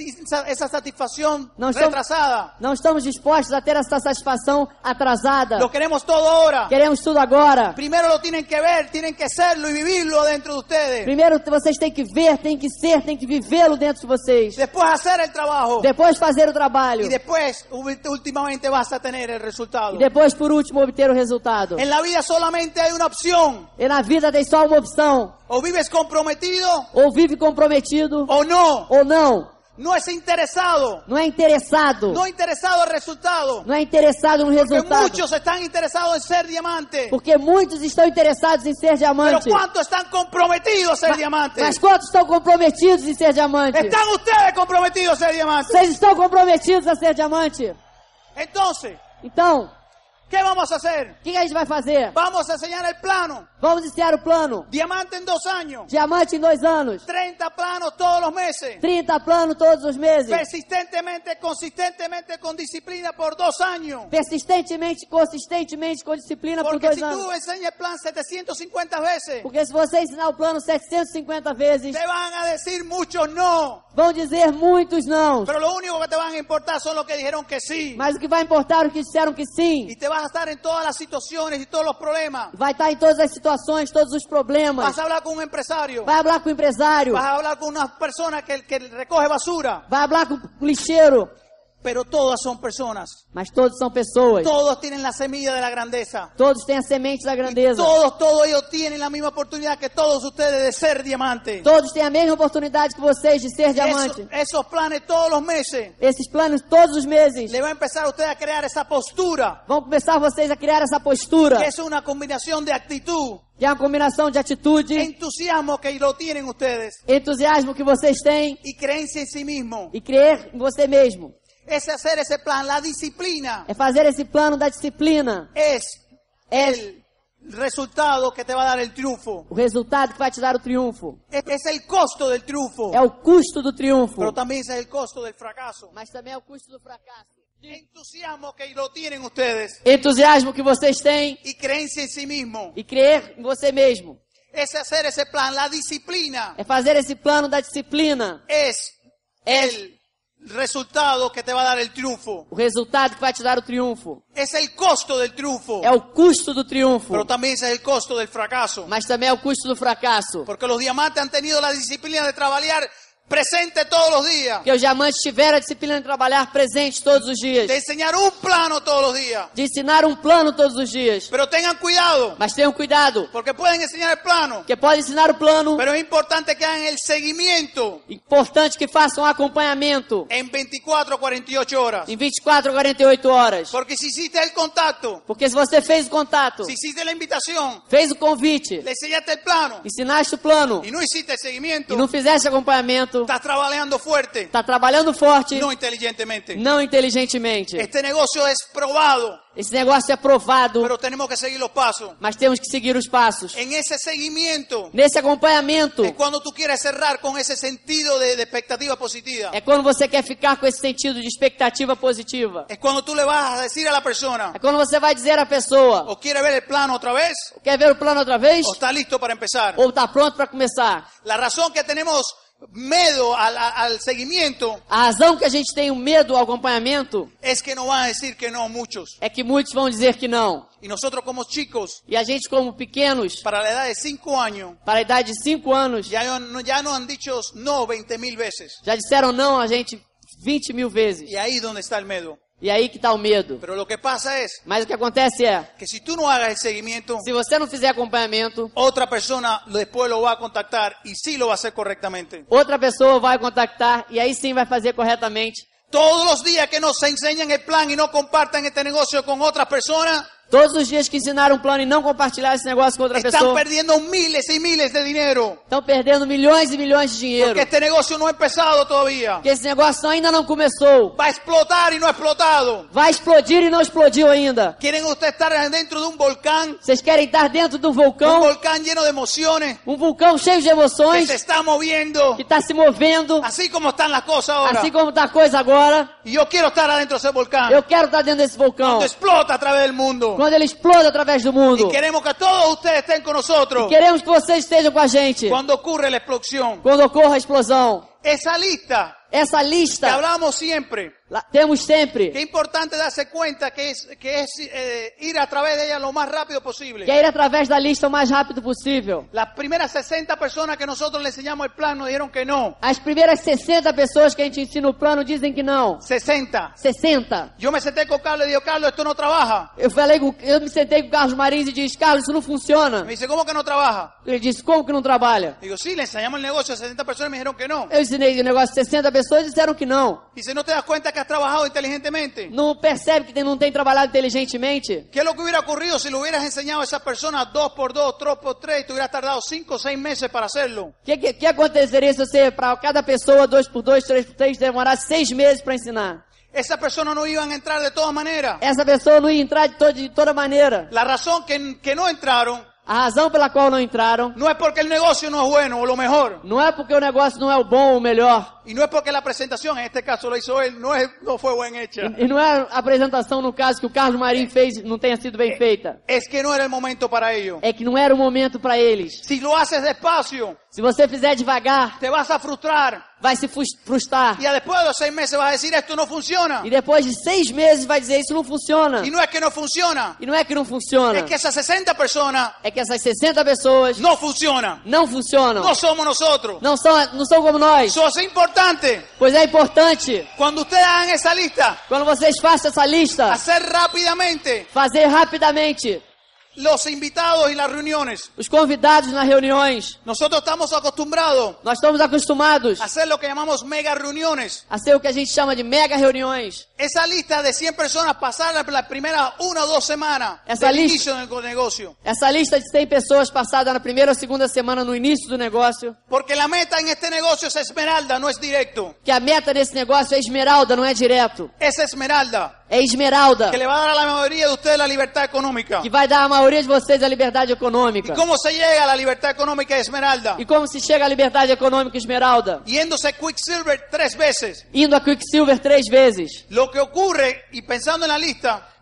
esa satisfacción No estamos- retrasada. Não estamos dispostos a ter essa satisfação atrasada. Lo queremos todo ahora. Queremos tudo agora. Primero lo tienen que ver, tienen que serlo y vivirlo dentro de ustedes. Primeiro vocês têm que ver, têm que ser, têm que vivê-lo dentro de vocês. Después hacer el trabajo. Depois fazer o trabalho. Y después, últimamente, vas a tener el resultado. E depois, por último, obter o resultado. En la vida solamente hay una opción. E na vida tem só uma opção. O vives comprometido Ou vive comprometido, o no. ou não. No es interesado. Não é interessado. No interesado al resultado. Não é interessado no Porque resultado. muchos están interesados en ser diamante. Porque muitos estão interessados em ser Pero diamante. ¿cuántos están comprometidos a ser diamante? Mas quantos estão comprometidos em ser diamante? ¿Están ustedes comprometidos a ser diamante? Vocês estão comprometidos a ser diamante? Entonces, Então, ¿qué vamos a hacer? o que a gente vai fazer? Vamos a enseñar el plano. Vamos iniciar o plano. Diamante en 2 años. Diamante em 2 anos. 30 planos todos los meses. 30 planos todos os meses. Persistentemente, consistentemente, con disciplina por 2 años. Persistentemente, consistentemente, com disciplina por Porque 2 si anos. tú enseñas el plan 750 veces, Porque se você ensinar o plano 750 vezes, te van a decir muchos no. vão dizer muitos não. Pero lo único que te van a importar son los que dijeron que sí. Mas o que vai importar é o que disseram que sim. Y te vas a estar en todas las situaciones y todos los problemas. Vai estar em todas as situações, todos os problemas. Vas a hablar con un empresario. Vai falar com o empresário. Vas a hablar con una persona que recoge basura. Vai falar com o lixeiro. Pero todas son personas. Mas todos são pessoas. Todos tienen la semilla de la grandeza. Todos têm a semente da grandeza. Todos ellos tienen la misma oportunidad que todos ustedes de ser diamante. Todos têm a mesma oportunidade que vocês de ser diamante. Esos planes todos los meses Esses planos todos os meses le va a empezar a usted a crear esa postura. vão começar vocês a criar essa postura. Que es una combinación de actitud, Que é uma combinação de atitude, entusiasmo que lo tienen ustedes entusiasmo que vocês têm y creencia en sí mismo. e crer em você mesmo. Es hacer ese plan. La disciplina É fazer esse plano da disciplina. es É el resultado que te va a dar el triunfo. o resultado que vai te dar o triunfo. Es el costo del triunfo, É o custo do triunfo. pero también es el costo del fracaso. Mas também é o custo do fracasso. Entusiasmo que lo tienen ustedes Entusiasmo que vocês têm y creencia en sí mismo e crer em você mesmo. ese hacer ese plan, la disciplina, É fazer esse plano da disciplina. es el resultado que te va a dar el triunfo. O resultado que vai te dar o triunfo. Es el costo del triunfo, É o custo do triunfo. pero también es el costo del fracaso. Mas também é o custo do fracasso. Porque los diamantes han tenido la disciplina de trabajar presente todos los días, Porque os diamantes tiveram a disciplina de trabalhar presente todos os dias. de enseñar un plano todos los días. De ensinar um plano todos os dias. Pero tengan cuidado, Mas tenham cuidado. porque pueden enseñar el plano, Porque pode ensinar o plano. pero es importante que hagan el seguimiento Importante que façam um acompanhamento. en 24 a 48 horas. Em 24 a 48 horas. Porque si hiciste el contacto, Porque se você fez o contato, si hiciste la invitación, fez o convite, le enseñaste el plano ensinaste o plano y no hiciste el seguimiento, e não fizeste acompanhamento, estás trabajando fuerte, está trabalhando forte, no inteligentemente. não inteligentemente. Este negocio es probado, Esse negócio é provado, pero tenemos que seguir los pasos. mas temos que seguir os passos. En ese seguimiento Nesse acompanhamento, es cuando tú quieres cerrar con ese sentido de expectativa positiva. é quando você quer ficar com esse sentido de expectativa positiva. Es cuando tú le vas a decir a la persona, É quando você vai dizer à pessoa, o quiere ver el plano otra vez, quer ver o plano outra vez? o está listo para empezar. Ou está pronto para começar? La razón que tenemos miedo al seguimiento A razão que a gente tem um medo ao acompanhamento es que nos van a decir que no muchos. é que muitos vão dizer que não. Y nosotros como chicos, E a gente, como pequenos, para la edad de 5 años, para a idade de 5 anos, ya nos han dicho no 20,000 veces. já disseram não a gente 20 mil vezes. Y ahí es donde está el miedo. E aí que está o medo. Pero lo que pasa es Mas o que acontece é, que si tú no hagas el seguimiento, se você não fizer acompanhamento, otra persona después lo va a contactar y sí lo va a hacer correctamente. outra pessoa vai contactar e aí sim vai fazer corretamente. Todos los días que nos enseñan el plan y no compartan este negocio con otras personas, Todos os dias que ensinaram um plano e não compartilharam esse negócio com outra están pessoa, perdiendo miles y miles de dinero. estão perdendo milhões e milhões de dinheiro. Porque este negocio no ha empezado todavía. Porque esse negócio ainda não começou. Va a explotar y no ha explotado. Vai explodir e não explodiu ainda. ¿Quieren ustedes estar dentro de un volcán? Vocês querem estar dentro de um Un vulcão, volcán lleno de emociones um vulcão cheio de que emoções, se está moviendo. que está se movendo, Así como están las cosas ahora. assim como está a coisa agora. Y yo quiero estar adentro de ese volcán. Eu quero estar dentro desse vulcão. Cuando explota a través del mundo. Quando ele explode através do mundo. Y queremos que todos ustedes estén con nosotros Queremos que vocês estejam com a gente cuando ocurre la explosión. quando ocorra a explosão. Esa lista Essa que lista hablamos siempre, temos sempre. que es importante darse cuenta que es ir a través de ella lo más rápido posible. Que é ir através da lista o mais rápido possível. Las primeras 60 personas que nosotros le enseñamos el plan nos dijeron que no. As primeiras 60 pessoas que a gente ensina o plano dizem que não. 60. 60. Yo me senté con Carlos y digo, Carlos, esto no trabaja. Eu me sentei com o Carlos Marins e disse, Carlos, isso não funciona. Me dice, ¿cómo que no trabaja? Ele disse, como que não trabalha? Digo, sí, le enseñamos el negocio a 60 personas y me dijeron que no. Eu ensinei o negócio de 60 pessoas e disseram que não. Dice, ¿no te das cuenta que has trabajado inteligentemente? Não percebe que não tem trabalhado inteligentemente? ¿Qué es lo que hubiera ocurrido si le hubieras enseñado a esas personas 2x2, 3x3 y te hubieras tardado 5 o 6 meses para hacerlo? O que aconteceria se você, para cada pessoa, 2x2, 3x3, demorasse 6 meses para ensinar? Esas personas no iban a entrar de todas maneras. Essa pessoa não ia entrar de toda maneira. La razón que no entraron A razão pela qual não entraram no es porque el negocio no es bueno o lo mejor. não é porque o negócio não é o bom ou o melhor. Y no es porque la presentación, en este caso lo hizo él, no fue bien hecha. E não é a apresentação, no caso, que o Carlos Marinho fez, não tenha sido bem feita. Es que no era el momento para ello. É que não era o momento para eles. Si lo haces despacio, Se você fizer devagar, te vas a frustrar. vai se frustrar. Y después de los 6 meses vas a decir, esto no funciona. E depois de 6 meses vai dizer, isso não funciona. Y no es que no funciona, E não é que não funciona. es que esas 60 personas É que essas 60 pessoas no funcionan. não funcionam. No somos nosotros. Não são como nós. Eso es importante. Pois é importante, Cuando ustedes hagan esa lista, quando vocês façam essa lista, hacer rápidamente fazer rapidamente los invitados y las reuniones. os convidados nas reuniões. Nosotros estamos acostumbrados Nós estamos acostumados a hacer lo que llamamos mega reuniones. a ser o que a gente chama de mega reuniões. Esa lista de 100 personas pasar las primeras 1 o 2 semanas Esa del lista- inicio del negocio. Essa lista de 100 pessoas passada na primeira ou segunda semana no início do negócio. Porque la meta en este negocio es esmeralda, no es directo. Que a meta desse negócio é esmeralda, não é direto. Es esmeralda, É esmeralda, que le va a dar a la mayoría de ustedes la libertad económica. que vai dar à maioria de vocês a liberdade econômica. ¿Cómo se llega a la libertad económica de esmeralda? E como se chega à liberdade econômica esmeralda? Yéndose Quicksilver 3 veces. Indo a Quicksilver 3 vezes. Lo que ocurre, y pensando en la lista,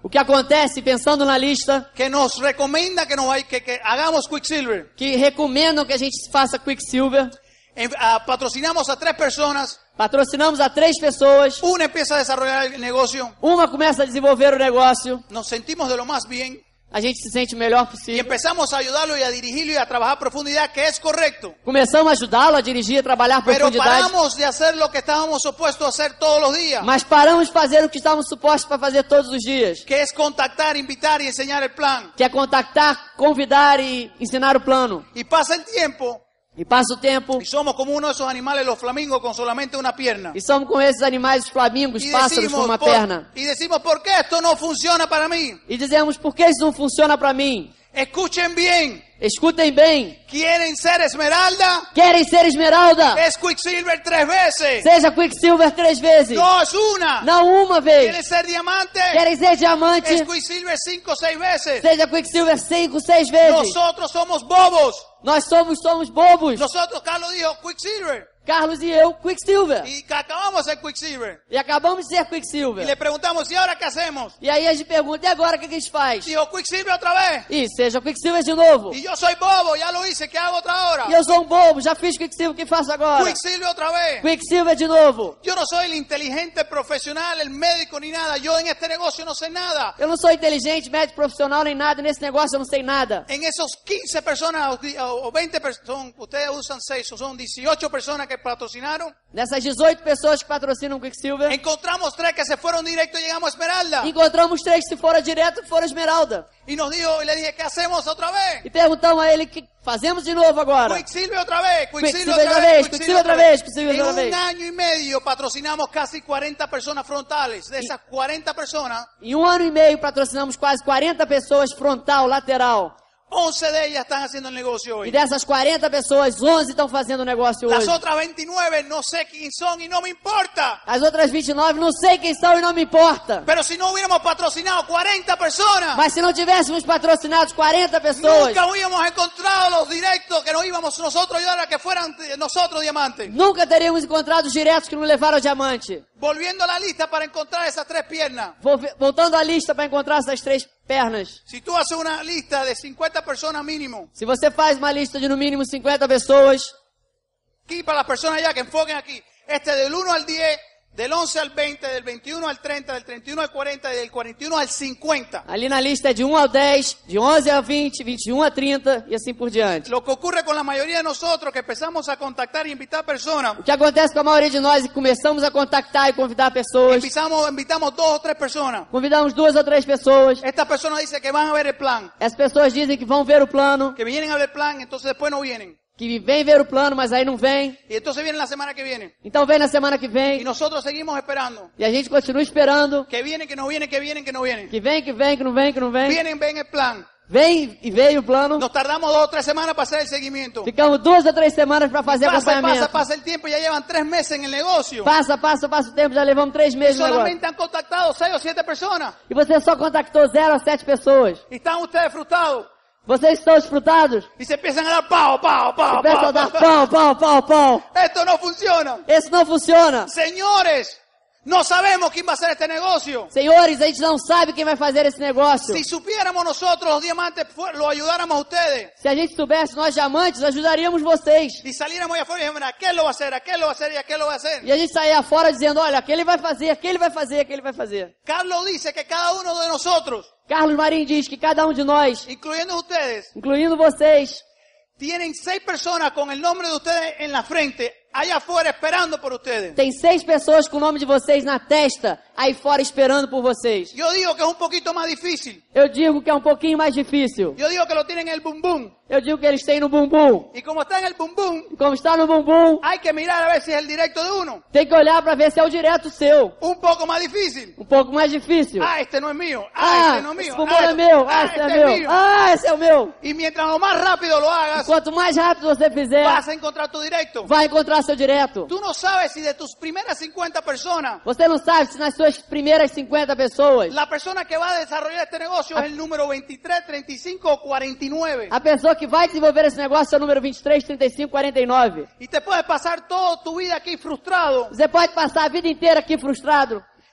O que acontece, pensando na lista, que nos recomienda que hagamos Quicksilver. que recomendam que a gente faça Quicksilver. Patrocinamos a 3 personas. Patrocinamos a 3 pessoas. Una empieza a desarrollar el negocio. Uma começa a desenvolver o negócio. Nos sentimos de lo más bien. A gente se sente o melhor Y possível. empezamos a ayudarlo y a dirigirlo y a trabajar a profundidad, que es correcto. Começamos a ajudá-lo a dirigir, a trabalhar por Pero profundidade. paramos de hacer lo que estábamos supuestos a hacer todos los días. Mas paramos de fazer o que estávamos supostos para fazer todos os dias. Que es contactar, invitar y enseñar el plan. Que é contactar, convidar e ensinar o plano. Y pasa el tiempo E passa o tempo y somos como uno de esos animales, los flamingos, con solamente una pierna. e somos como esses animais, os flamingos, Y pássaros com uma perna. decimos, ¿por qué esto no funciona para mí? E dizemos, por que isso não funciona para mim? Escuchen bien. Escutem bem. ¿Quieren ser esmeralda? Querem ser esmeralda? Es Quicksilver 3 veces. Seja Quicksilver 3 vezes. No es una. Não uma ¿Quieren vez. ser diamante? Querem ser diamante? Es Quicksilver 5 o 6 veces. Seja Quicksilver 5, 6 vezes. Nosotros somos bobos. Nós somos bobos. Nosotros, Carlos dijo Quicksilver. Carlos e eu, Quicksilver. Y que acabamos de ser Quicksilver. E acabamos de ser Y Quicksilver. le preguntamos, ¿y ahora qué hacemos? E aí a gente pergunta, e agora o que a gente faz? Dijo, Quicksilver otra vez. E seja Quicksilver de novo. Y yo soy bobo, ya lo hice, ¿qué hago otra hora? E eu sou um bobo, já fiz Quicksilver, o que faço agora? Quicksilver otra vez. Quicksilver de novo. Yo no soy el inteligente profesional, el médico ni nada. Yo en este negocio no sé nada. Eu não sou inteligente, médico profissional, nem nada. Nesse negócio eu não sei nada. En esos 15 personas o 20 personas, ustedes usan 6, o son 18 personas que patrocinaron. Nessas 18 pessoas que patrocinam o Quicksilver, Encontramos 3 que se fueron directo y llegamos a Esmeralda. encontramos 3 que se foram direto e foram Esmeralda. Y nos dijo, y le dije, ¿qué hacemos otra vez? E perguntamos a ele, o que fazemos de novo agora? Quicksilver otra vez, Quicksilver otra vez, Quicksilver otra vez, Quicksilver En otra un vez. año y medio patrocinamos casi 40 personas frontales. De esas 40 personas, Em 1 ano e meio patrocinamos quase 40 pessoas frontal, lateral. 11 de ellas están haciendo el negocio E hoy. dessas 40 pessoas, 11 estão fazendo o negócio Las hoje. otras 29 no sé quién son y no me importa. As outras 29 não sei quem são e não me importa. Pero si no hubiéramos patrocinado 40 personas, Mas se não tivéssemos patrocinados 40 pessoas, nunca hubiéramos encontrado los directos que nos íbamos nosotros a ayudar a que fueran nosotros diamantes. nunca teríamos encontrado os diretos que nos levaram ao diamante. Volviendo a la lista para encontrar esas 3 piernas. Voltando à lista para encontrar essas 3 pernas. Si tú haces una lista de 50 personas mínimo, Se você faz uma lista de no mínimo 50 pessoas, aquí para las personas ya que enfoquen aquí, del 1 al 10, del 11 al 20, del 21 al 30, del 31 al 40 y del 41 al 50. ali na lista é de 1 ao 10, de 11 a 20, 21 a 30 e assim por diante. Lo que ocurre con la mayoría de nosotros que empezamos a contactar y invitar personas, O que acontece com a maioria de nós é que começamos a contactar e convidar pessoas, invitamos 2 o 3 personas. convidamos 2 ou 3 pessoas, Estas personas dicen que van a ver el plan, as pessoas dizem que vão ver o plano, que vienen a ver el plan, entonces después no vienen. que vem ver o plano, mas aí não vem, Y entonces vienen la semana que viene. então vem na semana que Y vem, nosotros seguimos esperando. e a gente continua esperando, Que vienen, que no vienen, que vienen, que no vienen. que vem, que vem, que não vem, que não vem, Vienen, ven el plan. vem e veio o plano, Nos tardamos 2 o 3 semanas para hacer el seguimiento. ficamos 2 ou 3 semanas para fazer acompanhamento. Pasa el tiempo y ya llevan 3 meses en el negocio. Passa o tempo, já levamos 3 Y meses agora. solamente han contactado 6 o 7 personas. E você só contactou 0 a 7 pessoas. Y están ustedes frustrados. Vocês estão desfrutados? Y se empiezan a dar pao, pao, pao, Começam a dar pao. pau. Esto no funciona. Isso não funciona. Señores, no sabemos quién va a hacer este negocio. Senhores, a gente não sabe quem vai fazer esse negócio. Si supiéramos nosotros, los diamantes, lo ayudáramos a ustedes. Se a gente soubesse, nós diamantes, ajudaríamos vocês. Y saliéramos allá afuera y dijéramos, aquel lo va a hacer, aquel lo va a hacer y aquel lo va a hacer. E a gente saía fora dizendo, olha, aquele vai fazer, aquele vai fazer, aquele vai fazer. Carlos dice que cada uno de nosotros, Carlos Marinho diz que cada um de nós, incluyendo ustedes, incluindo vocês, tienen 6 personas con el nombre de ustedes en la frente, allá afuera esperando por ustedes. tem 6 pessoas com o nome de vocês na testa, aí fora esperando por vocês. Yo digo que es un poquito más difícil. Eu digo que é um pouquinho mais difícil. Yo digo que lo tienen en el bum bum. Eu digo que eles têm no bumbum. Y como está en el bum bum, E como está no bumbum, hay que mirar a ver si es el directo de uno. tem que olhar para ver se é o direto seu. Un poco más difícil. Um pouco mais difícil. Ah, este no es mío. Ah, este no es esse mío. bumbum é meu. Ah, esse é meu. mío. Ah, esse é o meu. Y mientras lo más rápido lo hagas, Quanto mais rápido você fizer, vas a encontrar tu directo. vai encontrar seu direto. Tú no sabes si de tus primeras 50 personas, Você não sabe se nas suas primeiras 50 pessoas, la persona que va a desarrollar este negocio es el número 23, 35 o 49. a pessoa que vai desenvolver esse negócio é o número 23, 35, 49. Y te puedes pasar toda tu vida aquí frustrado, Você pode passar a vida inteira aqui frustrado,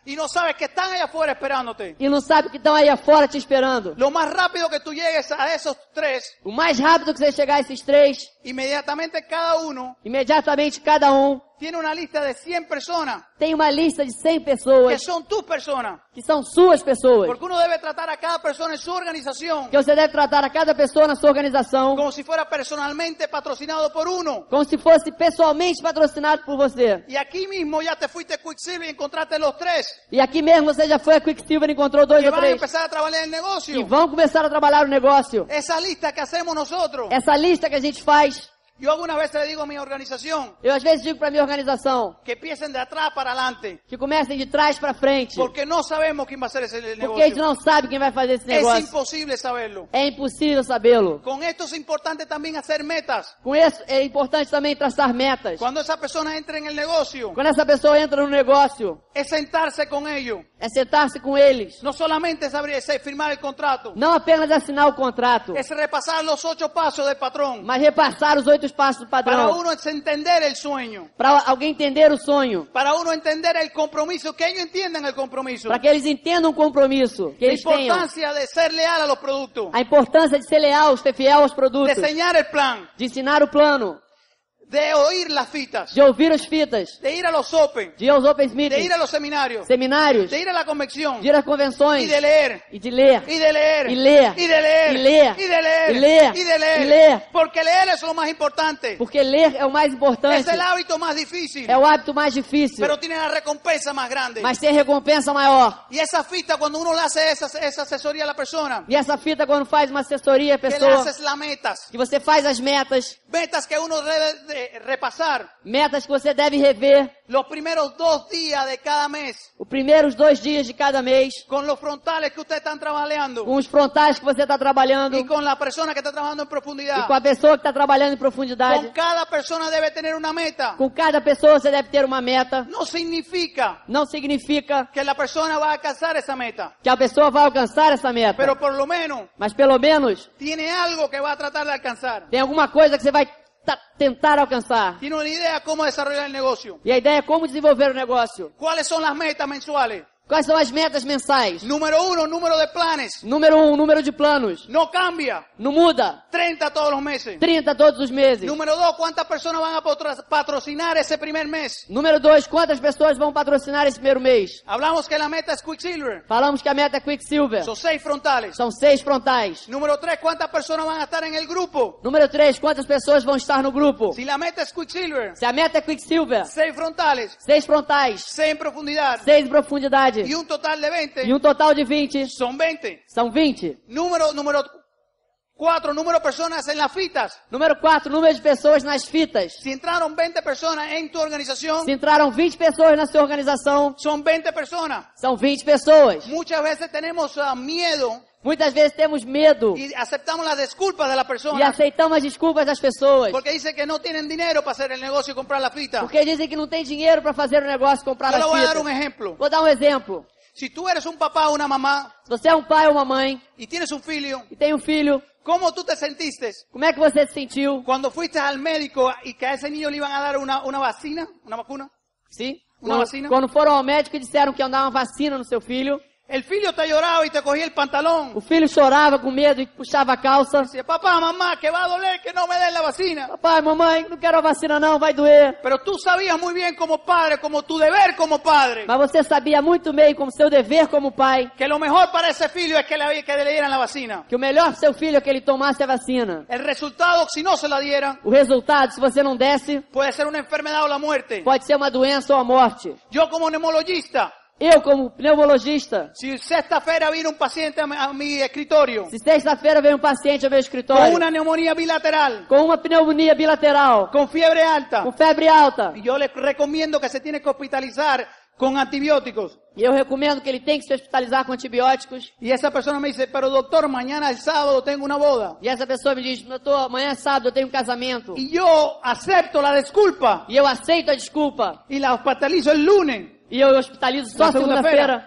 y no sabes que están allá afuera esperándote. e não sabe que estão aí afora te esperando. Lo más rápido que tú llegues a esos 3, O mais rápido que você chegar a esses 3, inmediatamente cada uno imediatamente cada um tiene una lista de 100 personas tem uma lista de 100 que pessoas son tus personas. que são suas pessoas. Porque uno debe tratar a cada persona en su organización Que você deve tratar a cada pessoa na sua organização como si fuera personalmente patrocinado por uno. como se fosse pessoalmente patrocinado por você. Y aquí mismo ya te fuiste a Quicksilver y encontraste los 3 E aqui mesmo você já foi a Quicksilver e encontrou 2 que ou van a 3 empezar a trabajar en el que negocio. vão começar a trabalhar o negócio. Esa lista que hacemos nosotros. Essa lista que a gente faz, Yo algunas veces le digo a mi organización eu às vezes digo para minha organização que empiecen de atrás para adelante. que comecem de trás para frente, Porque no sabemos quién va a hacer ese porque a gente negocio. não sabe quem vai fazer esse Es negócio. imposible saberlo. É impossível sabê-lo. Con esto es importante también hacer metas. Com isso, é importante também traçar metas. Cuando esa persona entre en el negocio, Quando essa pessoa entra no negócio, es sentarse con ellos. é sentar-se com eles. No solamente es firmar el contrato, Não apenas assinar o contrato, es repasar los 8 pasos del patrón. mas repassar os 8 passos do Para padrão. uno es entender el sueño. Para alguém entender o sonho. Para uno entender el compromiso, que ellos entiendan el compromiso. Para que eles entendam o compromisso que La eles tenham. importancia de ser leal a los productos. A importância de ser leal, ser fiel aos De produtos. enseñar el plan. De ensinar o plano. De oír las fitas. De ouvir as fitas. De ir a los open. De ir aos open De meetings. ir a los seminarios. Seminários. De ir a la convención. De ir às convenções. Y de leer. E de ler. Y de leer. Y leer. Y de leer. Y leer. Y de leer. Y leer. Y de leer. Y leer. Porque leer es lo más importante. Porque ler é o mais importante. Es el hábito más difícil. É o hábito mais difícil. Pero tiene la recompensa más grande. Mas tem recompensa maior. Y esa fita, cuando uno le hace esa asesoría a la persona, E essa fita, quando faz uma assessoria à que le pessoa, haces las metas. que você faz as metas, Metas que uno debe de repasar metas que você deve rever, los primeros 2 días de cada mes. os primeiros 2 dias de cada mês, Con los frontales que ustedes están trabajando. com os frontais que você está trabalhando, Y con la persona que está trabajando en e profundidad. com a pessoa que está trabalhando em Con profundidade. cada persona debe tener una meta. Com cada pessoa você deve ter uma meta. No significa Não significa que la persona va a alcanzar esa meta. que a pessoa vai alcançar essa meta. Pero por lo menos Mas pelo menos tiene algo que va a tratar de alcanzar. tem alguma coisa que você vai tentar alcançar. Tiene una idea cómo desarrollar el negocio. E a ideia é como desenvolver o negócio. ¿Cuáles son las metas mensuales? Quais são as metas mensais? Número 1, número de planes. Número 1, número de planos. No cambia. Não muda. 30 todos los meses. 30 todos os meses. Número 2, ¿cuántas personas van a patrocinar ese primer mes? Número 2, quantas pessoas vão patrocinar esse primeiro mês? Hablamos que la meta es Quicksilver. Falamos que a meta é Quicksilver. Son 6 frontales. São 6 frontais. Número 3, ¿cuántas personas van a estar en el grupo? Número 3, quantas pessoas vão estar no grupo? Si la meta es Quicksilver, Se a meta é Quicksilver, 6 frontales, 6 frontais, 6 en profundidad 6 em profundidade y un total de 20, e um total de 20, son 20. são 20. Número 4, número de personas en las fitas. Número 4, número de pessoas nas fitas. Si entraron 20 personas en tu organización, Se entraram 20 pessoas na sua organização, son 20 personas. são 20 pessoas. Muchas veces tenemos miedo Muitas vezes temos medo y aceptamos las disculpas de la e persona aceitamos as desculpas das pessoas. porque dice que no tienen dinero para hacer el negocio y comprar la fita. Porque dizem que não tem dinheiro para fazer o negócio, comprar Yo le as voy a dar un fitas. ejemplo. Vou dar um exemplo. Si tú eres un papá o una mamá Se você é um pai ou uma mãe y tienes un filho, e tem um filho, ¿cómo tú te sentiste como é que você se sentiu? cuando fuiste al médico y que a ese niño le iban a dar una vacuna? Sim? Uma vacina? Quando foram ao médico e disseram que iam dar uma vacina no seu filho, El filho te lloraba y te cogía el pantalón. o filho chorava com medo e puxava a calça. Decía, papá, mamá, que va a doler que no me den la vacina. Papai, mamãe, não quero a vacina não, vai doer. Pero tú sabías muy bien como padre, como tu deber como padre, Mas você sabia muito bem, como seu dever como pai, que lo mejor para ese filho es que le dieran la vacina. que o melhor pro seu filho é que ele tomasse a vacina. El resultado, si no se la dieran, O resultado, se você não desse, puede ser una enfermedad o la muerte. pode ser uma doença ou a morte. Yo como neumologista, Eu, como pneumologista, si sexta-feira vino un paciente a mi escritorio se sexta-feira vem um paciente ao meu con escritório una neumonía bilateral, com uma pneumonia bilateral, con fiebre alta, com febre alta, y yo le recomiendo que se tiene que hospitalizar con antibióticos, e eu recomendo que ele tem que se hospitalizar com antibióticos, y esa persona me dice, pero doctor, mañana el sábado tengo una boda, e essa pessoa me diz, doutor, amanhã é sábado, eu tenho um casamento, y yo acepto la disculpa e eu aceito a desculpa, y la hospitalizo el lunes, e eu hospitalizo só Na segunda-feira. segunda-feira.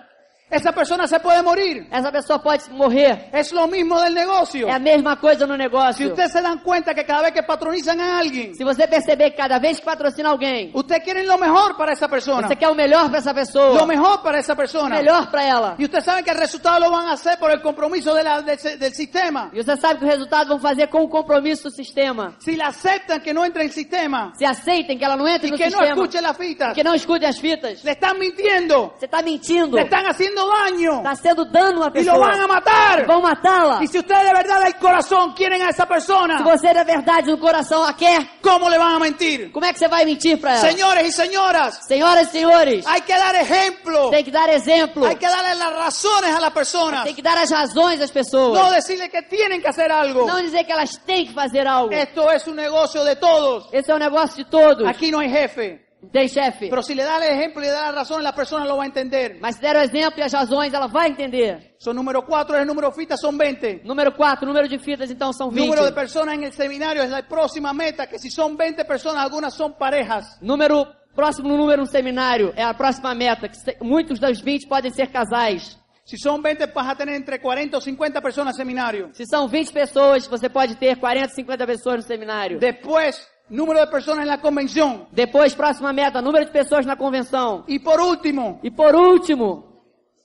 Esa persona se puede morir. essa pessoa pode morrer. Es lo mismo del negocio. É a mesma coisa no Si negócio. ustedes se dan cuenta que cada vez que patronizan a alguien, Se você perceber que cada vez que patrocina alguém, ustedes quieren lo mejor para esa persona. você quer o melhor para essa pessoa, Lo mejor para esa o persona. melhor para ela. Y ustedes saben que el resultado lo van a hacer por el compromiso del sistema. E você sabe que o resultado vão fazer com o compromisso do sistema. Si la aceptan que no entre en el sistema Se aceitem que ela não entre y no que no sistema, escuchen las fitas, que não escutem as fitas, le están mintiendo, você está mentindo, le están haciendo daño está sendo dano a y lo van a pessoa, matar. vão matá-la. Y si ustedes de verdad del corazón quieren a esa persona, Se você de verdade no coração a quer, ¿cómo le van a mentir? como é que você vai mentir para ela? Señores y señoras, Senhoras e senhores, hay que dar ejemplo, tem que dar exemplo, hay que darle las razones a las personas, tem que dar as razões às no pessoas, decirle que tienen que hacer algo. não dizer que elas têm que fazer algo. Esto es un negocio de todos. Esse é um negócio de todos. Aquí no hay jefe. Tem chefe. Pero si le da el ejemplo y le da la razón, la persona lo va a entender. Mas se der o exemplo e as razões, ela vai entender. Son número 4, el número fitas son 20. Número 4, número de fitas, então são 20. Número de personas en el seminario es la próxima meta, que si son 20 personas, algunas son parejas. Próximo número no seminário é a próxima meta, que muitos dos 20 podem ser casais. Si son 20, vas a tener entre 40 o 50 personas en seminario. Se são 20 pessoas, você pode ter 40, 50 pessoas no seminário. Después, número de personas en la convención. Depois, próxima meta, número de pessoas na convenção. Y por último, E por último,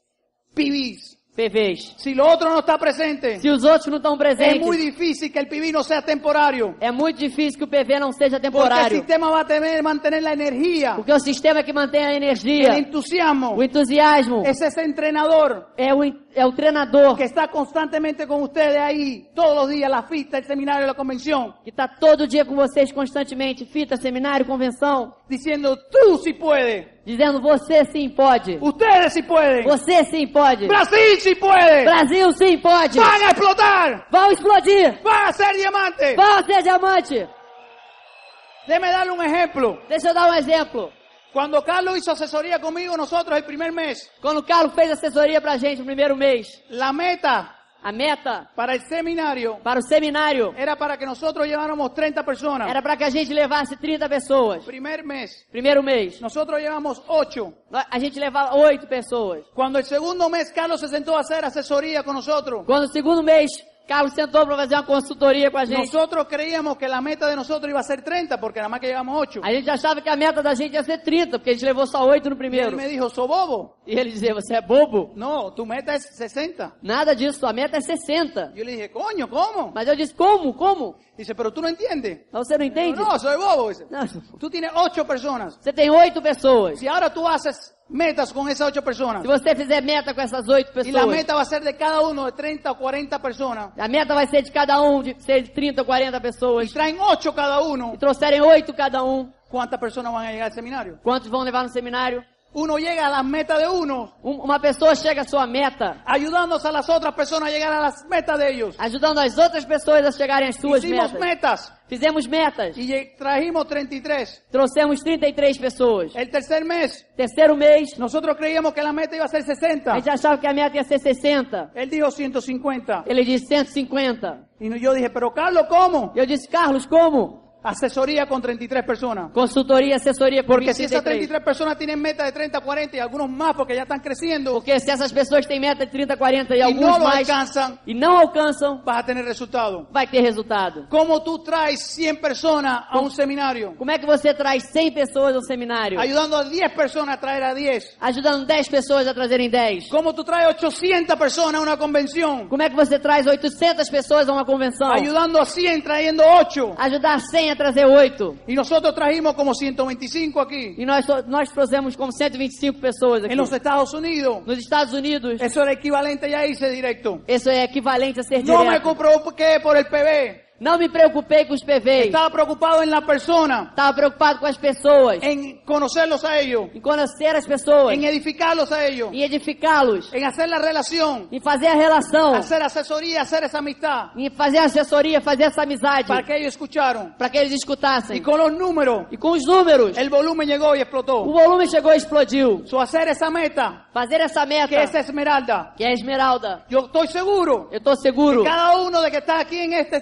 PBs. PVs. Si lo otro no está presente, Se os outros não estão es muy presentes, difícil que el PB no sea temporario. é muito difícil que o PV não seja Porque el temporário. sistema va a mantener la energía, Porque o sistema é que mantém a el energia, entusiasmo. o entusiasmo, Es ese entrenador é o treinador que está constantemente con ustedes ahí, todos los días, la fiesta, el seminario, la convención, que está todo dia com vocês constantemente, fita, seminário, convenção, diciendo, tú sí puedes, dizendo você sim pode, ustedes sí pueden, você sim pode, Brasil sí puede, Brasil sim pode, van a explotar, vão explodir, van a ser diamantes. vão ser diamante. Déjeme darle un ejemplo. Deixa eu dar um exemplo. Cuando Carlos hizo asesoría conmigo, nosotros el primer mes, Quando o Carlos fez assessoria pra gente no primeiro mês, la meta a meta para el seminario para o seminário era para que nosotros lleváramos 30 personas. era para que a gente levasse 30 pessoas. Primer mes, Primeiro mês, nosotros llevamos 8. a gente levava 8 pessoas. Cuando el segundo mes Carlos se sentó a hacer asesoría con nosotros, Quando o segundo mês, Carlos sentou para fazer uma consultoria com a gente. nosotros creíamos que la meta de nosotros iba a ser 30, porque nada más que llevamos 8. A gente achava que a meta da gente ia ser 30, porque a gente levou só 8 no Y él primeiro. me dijo, ¿so bobo? E ele dizia, você é bobo? No, tu meta es 60. Nada disso, sua meta é 60. Yo le dije, coño, ¿cómo? Mas eu disse, como? Como? Dice, pero tú no entiendes. Mas você não Yo, entende? no, soy bobo. Dice. Não. Tú tienes 8 personas. Você tem 8 pessoas. Si ahora tú haces metas con esas 8 personas, Se você fizer meta com essas 8 y la pessoas, meta va a ser de cada uno de 30 o 40 personas, a meta vai ser de cada um, de ser de 30 ou 40 y pessoas, traen 8 cada uno, e trouxerem 8 cada um, ¿cuántas personas van a llegar al seminario? quantos vão levar no seminário? Uno llega a las metas de uno, Uma pessoa chega à sua meta, ayudándose a las otras personas a llegar a las metas de ellos. ajudando as outras pessoas a chegarem às suas Hicimos metas. metas Fizemos metas, y trajimos 33. trouxemos 33 pessoas. El tercer mes, Terceiro mês, nosotros creíamos que la meta iba a ser a 60. gente achava que a meta ia ser 60. Él dijo 150. Ele disse 150. Y yo dije, pero Carlos, ¿cómo? Eu disse, Carlos, como? Asesoría con 33 personas. Consultoria, assessoria com Porque si esas 33. 33 personas tienen meta de 30, 40 y algunos más porque ya están creciendo Porque se essas pessoas têm meta de 30, 40 e y alguns no lo mais alcanzan, e não alcançam, vas a tener resultado. vai ter resultado. ¿Cómo tú traes 100 personas a un seminario? Como é que você traz 100 pessoas ao seminário? Ayudando a 10 personas a traer a 10. Ajudando 10 pessoas a trazerem 10. ¿Cómo tú traes 800 personas a una convención? Como é que você traz 800 pessoas a uma convenção? Ayudando a 100 trayendo 8. Ajudar 100 a trazer 8. Y nosotros trajimos como 125 aquí. E nós trouxemos como 125 pessoas aqui. En los Estados Unidos. Nos Estados Unidos, Eso era equivalente ya a irse directo. isso é equivalente a ser No me direto. preocupé por el PB. Não me preocupei com os PVs. Estaba preocupado en la persona, Estava preocupado com as pessoas. en conocerlos a ellos, Em conhecer as pessoas. en edificarlos a ellos, Em edificá-los. en hacer la relación, Em fazer a relação. hacer asesoría, hacer esa amistad, Em fazer a assessoria, fazer essa amizade. para que ellos escucharon. Para que eles Y escutassem. con los números, E com os números, el volumen llegó y o explotó. volume chegou e explodiu. So, hacer esa meta, Fazer essa meta, que es Esmeralda, que é a esmeralda. yo estoy seguro Eu estou seguro que cada uno de que está aquí en este estadio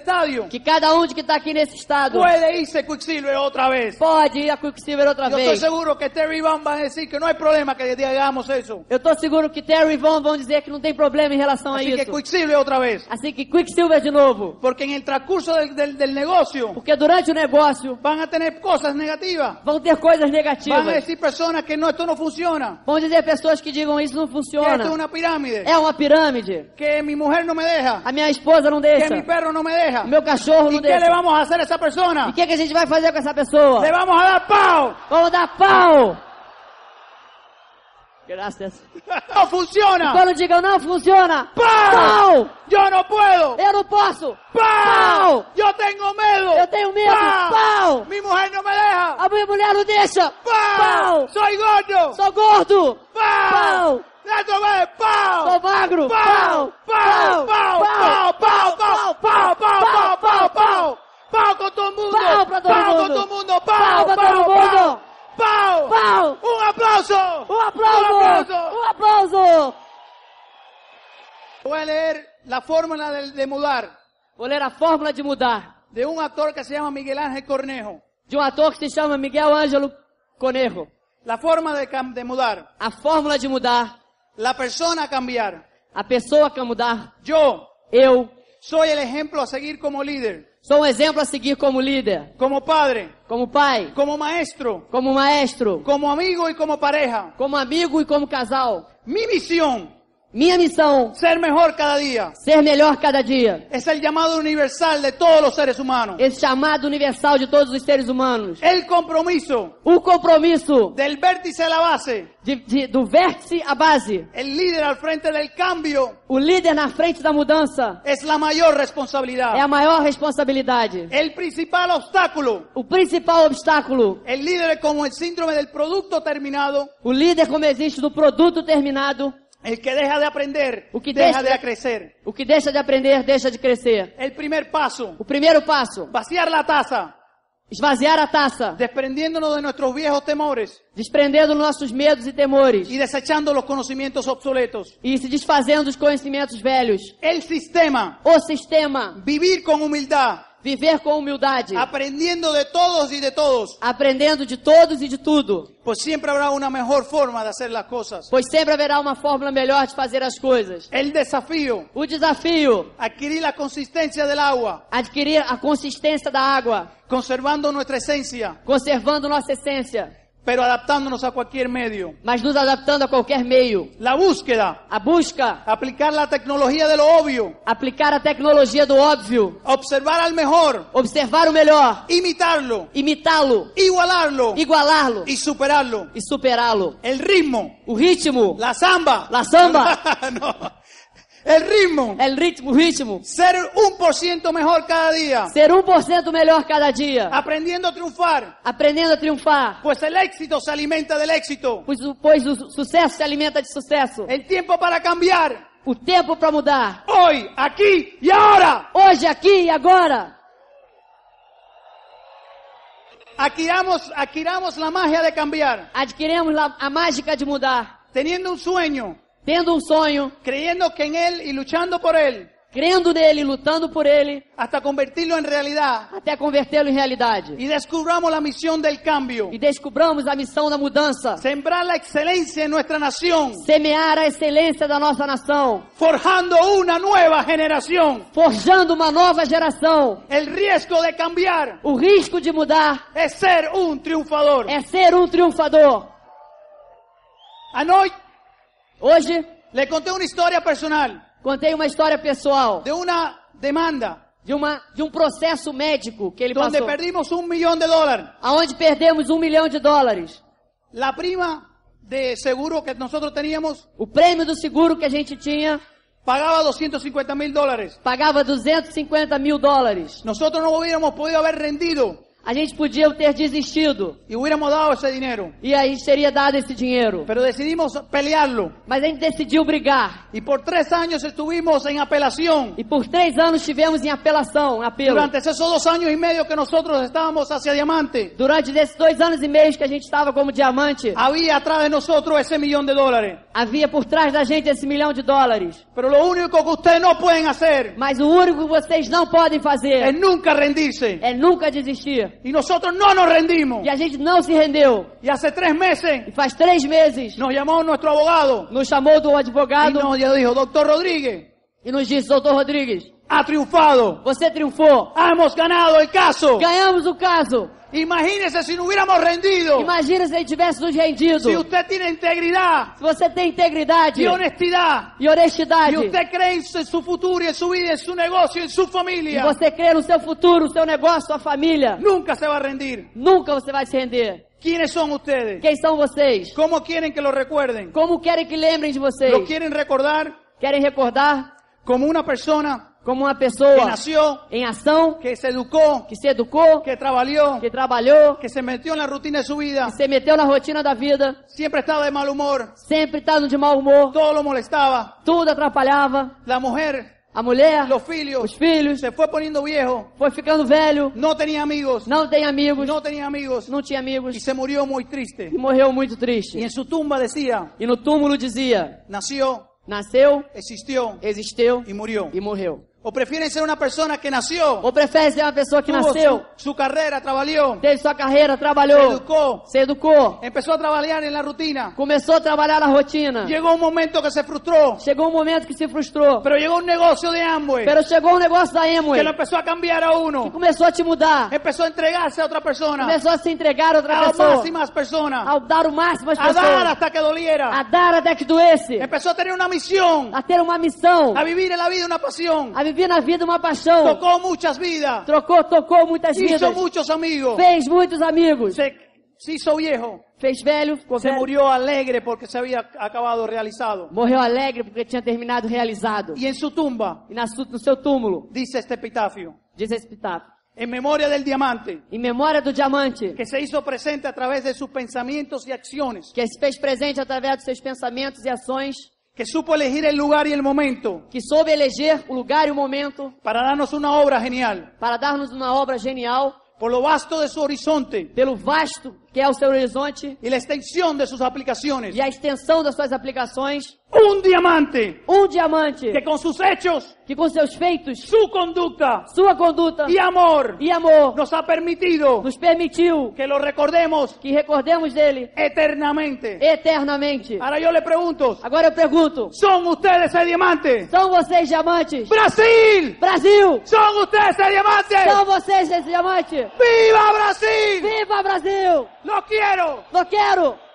que cada um de que está aqui nesse estado puede irse Quicksilver otra vez. pode ir a Quicksilver outra Yo estoy vez. seguro que Terry y Van van a decir que no hay problema que hagamos eso. Eu estou seguro que Terry e Von vão dizer que não tem problema em relação a Así que isso. Quicksilver otra vez. Assim que Quicksilver de novo. Porque en el transcurso del negocio Porque durante o negócio van a tener cosas negativas. vão ter coisas Van a negativas. decir personas que no, esto no funciona. Vão dizer pessoas que digam isso não Que esto es funciona. una pirámide. É uma pirâmide. Que mi mujer no me deja. A minha esposa não Que deixa. mi perro no me deja. O meu cachorro ¿Y não qué le deixa. vamos a hacer a esa E persona? o que a gente vai fazer com essa pessoa? Le vamos a dar pau. Vamos dar pau! Graças. No funciona. Quando digam não funciona, Pau. pau! Yo no puedo. Eu não posso! Pau. Yo tengo miedo. Eu tenho medo! Pau! Mi mujer no me deja. A minha mulher não deixa! Pau. Soy gordo. Sou gordo! Pau. Pau! Otra vez. Pau. Sou magro! Pau. Pau. Pau. Pau. Pau. Pau. Pau. Pau. Pau. Pau. Pau. Pau con todo el mundo. Pau pra todo Pau mundo. con todo el mundo. Pau Pau. pra Pau. todo mundo! Pau. Pau! Un aplauso. Um aplauso! Um aplauso! Voy a leer la fórmula de mudar Vou ler a fórmula de mudar de un actor que se llama Miguel Ángel Cornejo. de um ator que se chama Miguel Ângelo Conejo. La forma de mudar. A fórmula de mudar, La persona a cambiar. a pessoa que mudar. Yo Eu soy el ejemplo a seguir como líder, sou um exemplo a seguir como líder, como padre, como pai, como maestro, como maestro, como amigo y como pareja. como amigo e como casal. Mi misión, Minha missão, ser mejor cada día. ser melhor cada dia. Es el llamado universal de todos los seres humanos. Esse chamado universal de todos os seres humanos. El compromiso O compromisso del vértice a la base, do vértice à base. el líder al frente del cambio, O líder na frente da mudança es la mayor é responsabilidad. a maior responsabilidade. El principal obstáculo, O principal obstáculo, el líder es como el síndrome del producto terminado, o líder como existe do produto terminado, el que deja de aprender, O que deja deixa- de crecer. o que deixa de aprender, deixa de crescer. El primer paso, O primeiro passo, vaciar la taza, esvaziar a taça, desprendiéndonos de nuestros viejos temores desprendendo nossos medos e temores y desechando los conocimientos obsoletos. e se desfazendo dos conhecimentos velhos. El sistema, O sistema, vivir con humildad, viver com humildade, aprendiendo de todos y de todos, aprendendo de todos e de tudo, pues siempre habrá una mejor forma de hacer las cosas. pois sempre haverá uma fórmula melhor de fazer as coisas. El desafío, O desafio, adquirir la consistencia del agua, adquirir a consistência da água, conservando nuestra esencia, conservando nossa essência, pero adaptándonos a cualquier medio. mas nos adaptando a qualquer meio. La búsqueda, A busca, aplicar la tecnología de lo obvio, aplicar a tecnologia do óbvio, observar al mejor, observar o melhor, imitarlo, imitá-lo, igualarlo igualá-lo y superarlo. e superá-lo. El ritmo, O ritmo, la samba, La samba. No. El ritmo, é o ritmo. ser 1% mejor cada día, Ser 1% melhor cada dia, aprendiendo a triunfar, aprendendo a triunfar, pues el éxito se alimenta del éxito. pois o sucesso se alimenta de sucesso. El tiempo para cambiar, O tempo para mudar, hoy, aquí y ahora. hoje, aqui e agora. Adquiramos la magia de cambiar, Adquirimos a mágica de mudar, teniendo un sueño, tendo um sonho, creyendo que en él y luchando por él, crendo nele, lutando por ele, hasta convertirlo en realidad. até convertê-lo em realidade. Y descubramos la misión del cambio, E descobramos a missão da mudança, sembrar la excelencia en nuestra nación, semear a excelência da nossa nação, forjando una nueva generación. forjando uma nova geração. El riesgo de cambiar O risco de mudar es ser un triunfador. é ser um triunfador. Anoche Hoje, le conté una historia personal contei uma história pessoal de una demanda de um processo médico que ele donde passou, perdimos $1 millón, aonde perdemos $1 milhão. la prima de seguro que nosotros teníamos O prêmio do seguro que a gente tinha pagaba $250,000. pagava $250 mil. Nosotros no hubiéramos podido haber rendido A gente podia ter desistido y hubiéramos dado ese dinero. e a gente teria dado esse dinheiro. Pero decidimos pelearlo. Mas a gente decidiu brigar. Y por 3 años estuvimos en apelación. E por 3 anos tivemos em apelação, apelo. Durante esos 2 años y medio que nosotros estábamos hacia Diamante, Durante esses 2 anos e meio que a gente estava como diamante, había atrás de nosotros ese $1.000.000. havia por trás da gente esse $1 milhão. Pero lo único que ustedes no pueden hacer Mas o único que vocês não podem es fazer nunca rendirse. é nunca desistir. Y nosotros no nos rendimos. E a gente não se rendeu. Y hace 3 meses E faz 3 meses nos llamó nuestro abogado nos chamou do y advogado nos dijo, doctor Rodríguez, e nos disse: Doutor Rodrigues, ha triunfado. você triunfou. Hemos ganado el caso. Ganhamos o caso. Imagínese si no hubiéramos rendido. Imagina se ele tivesse nos rendido. Si usted tiene integridad Se você tem integridade y honestidad e honestidade, y usted cree en su futuro y en su vida, en su negocio, en su e familia, você crê no seu futuro, no seu negócio, sua família, nunca se va a rendir. nunca você vai se render. ¿Quiénes son ustedes? Quem são vocês? ¿Cómo quieren que lo recuerden? Como querem que lembrem de vocês? ¿Lo quieren recordar Querem recordar como una persona como uma que pessoa nació, em ação, que se educó, que se educou, que trabajó, que trabalhou, que se metió en la rutina de su vida, que se meteu na rotina da vida, siempre estaba de mal humor, sempre estando de mau humor, todo lo molestaba, tudo atrapalhava, la mujer, a mulher, los filhos, os filhos, se fue poniendo viejo, foi ficando velho, no tenía amigos, não tem amigos, no tenía amigos, não tinha amigos, y se murió muy triste. e morreu muito Y triste. en su tumba decía, E no túmulo dizia: nació, nasceu, existió existiu y murió. e morreu. O prefieren ser una persona que nació, Ou prefere ser uma pessoa que tuvo nasceu, su carrera, trabajó, teve sua carreira, se trabalhou, educó, se educou, empezó a trabajar en la rutina. começou a trabalhar na rotina. Llegó un momento que se frustró, Chegou um momento que se frustrou. pero llegó un negocio de Amway Pero chegou um negócio da que Amway lo empezó a cambiar a que uno. começou a te mudar. Empezó a entregarse a otra persona, Começou a se entregar a outra a pessoa. más y más personas, Ao dar o máximo às a dar pessoas. hasta que doliera. A dar até que doesse. Empezó a tener una misión, A ter uma missão. a vivir en la vida una pasión. A viver na vida uma paixão. Tocó muchas vidas, Tocou muitas hizo vidas. muchos amigos, Fez muitos amigos. se hizo viejo, Fez velho, ficou se velho. murió alegre porque se había acabado realizado. Morreu alegre porque tinha terminado realizado. Y en su tumba E no seu túmulo, dice este epitafio, diz esse epitáfio: en memoria del diamante, em memória do diamante, que se hizo presente a través de sus pensamientos y acciones, que se fez presente através dos seus pensamentos e ações, que supo elegir el lugar y el momento que soube eleger o lugar e o momento para darnos una obra genial, para dar-nos uma obra genial, por lo vasto de su horizonte pelo vasto que é o seu horizonte y la extensión de sus aplicaciones. e a extensão das suas aplicações. Un diamante Um diamante que con sus hechos, que com seus feitos, su conducta sua conduta y amor e amor nos ha permitido nos permitiu que lo recordemos que recordemos dele eternamente. eternamente. Ahora yo le pregunto, Agora eu pergunto: ¿son ustedes el diamante? são vocês diamantes? ¡Brasil! Brasil! ¿Son ustedes el diamante? São vocês esse diamante? ¡Viva Brasil! Viva Brasil! ¡Lo quiero! Não quero!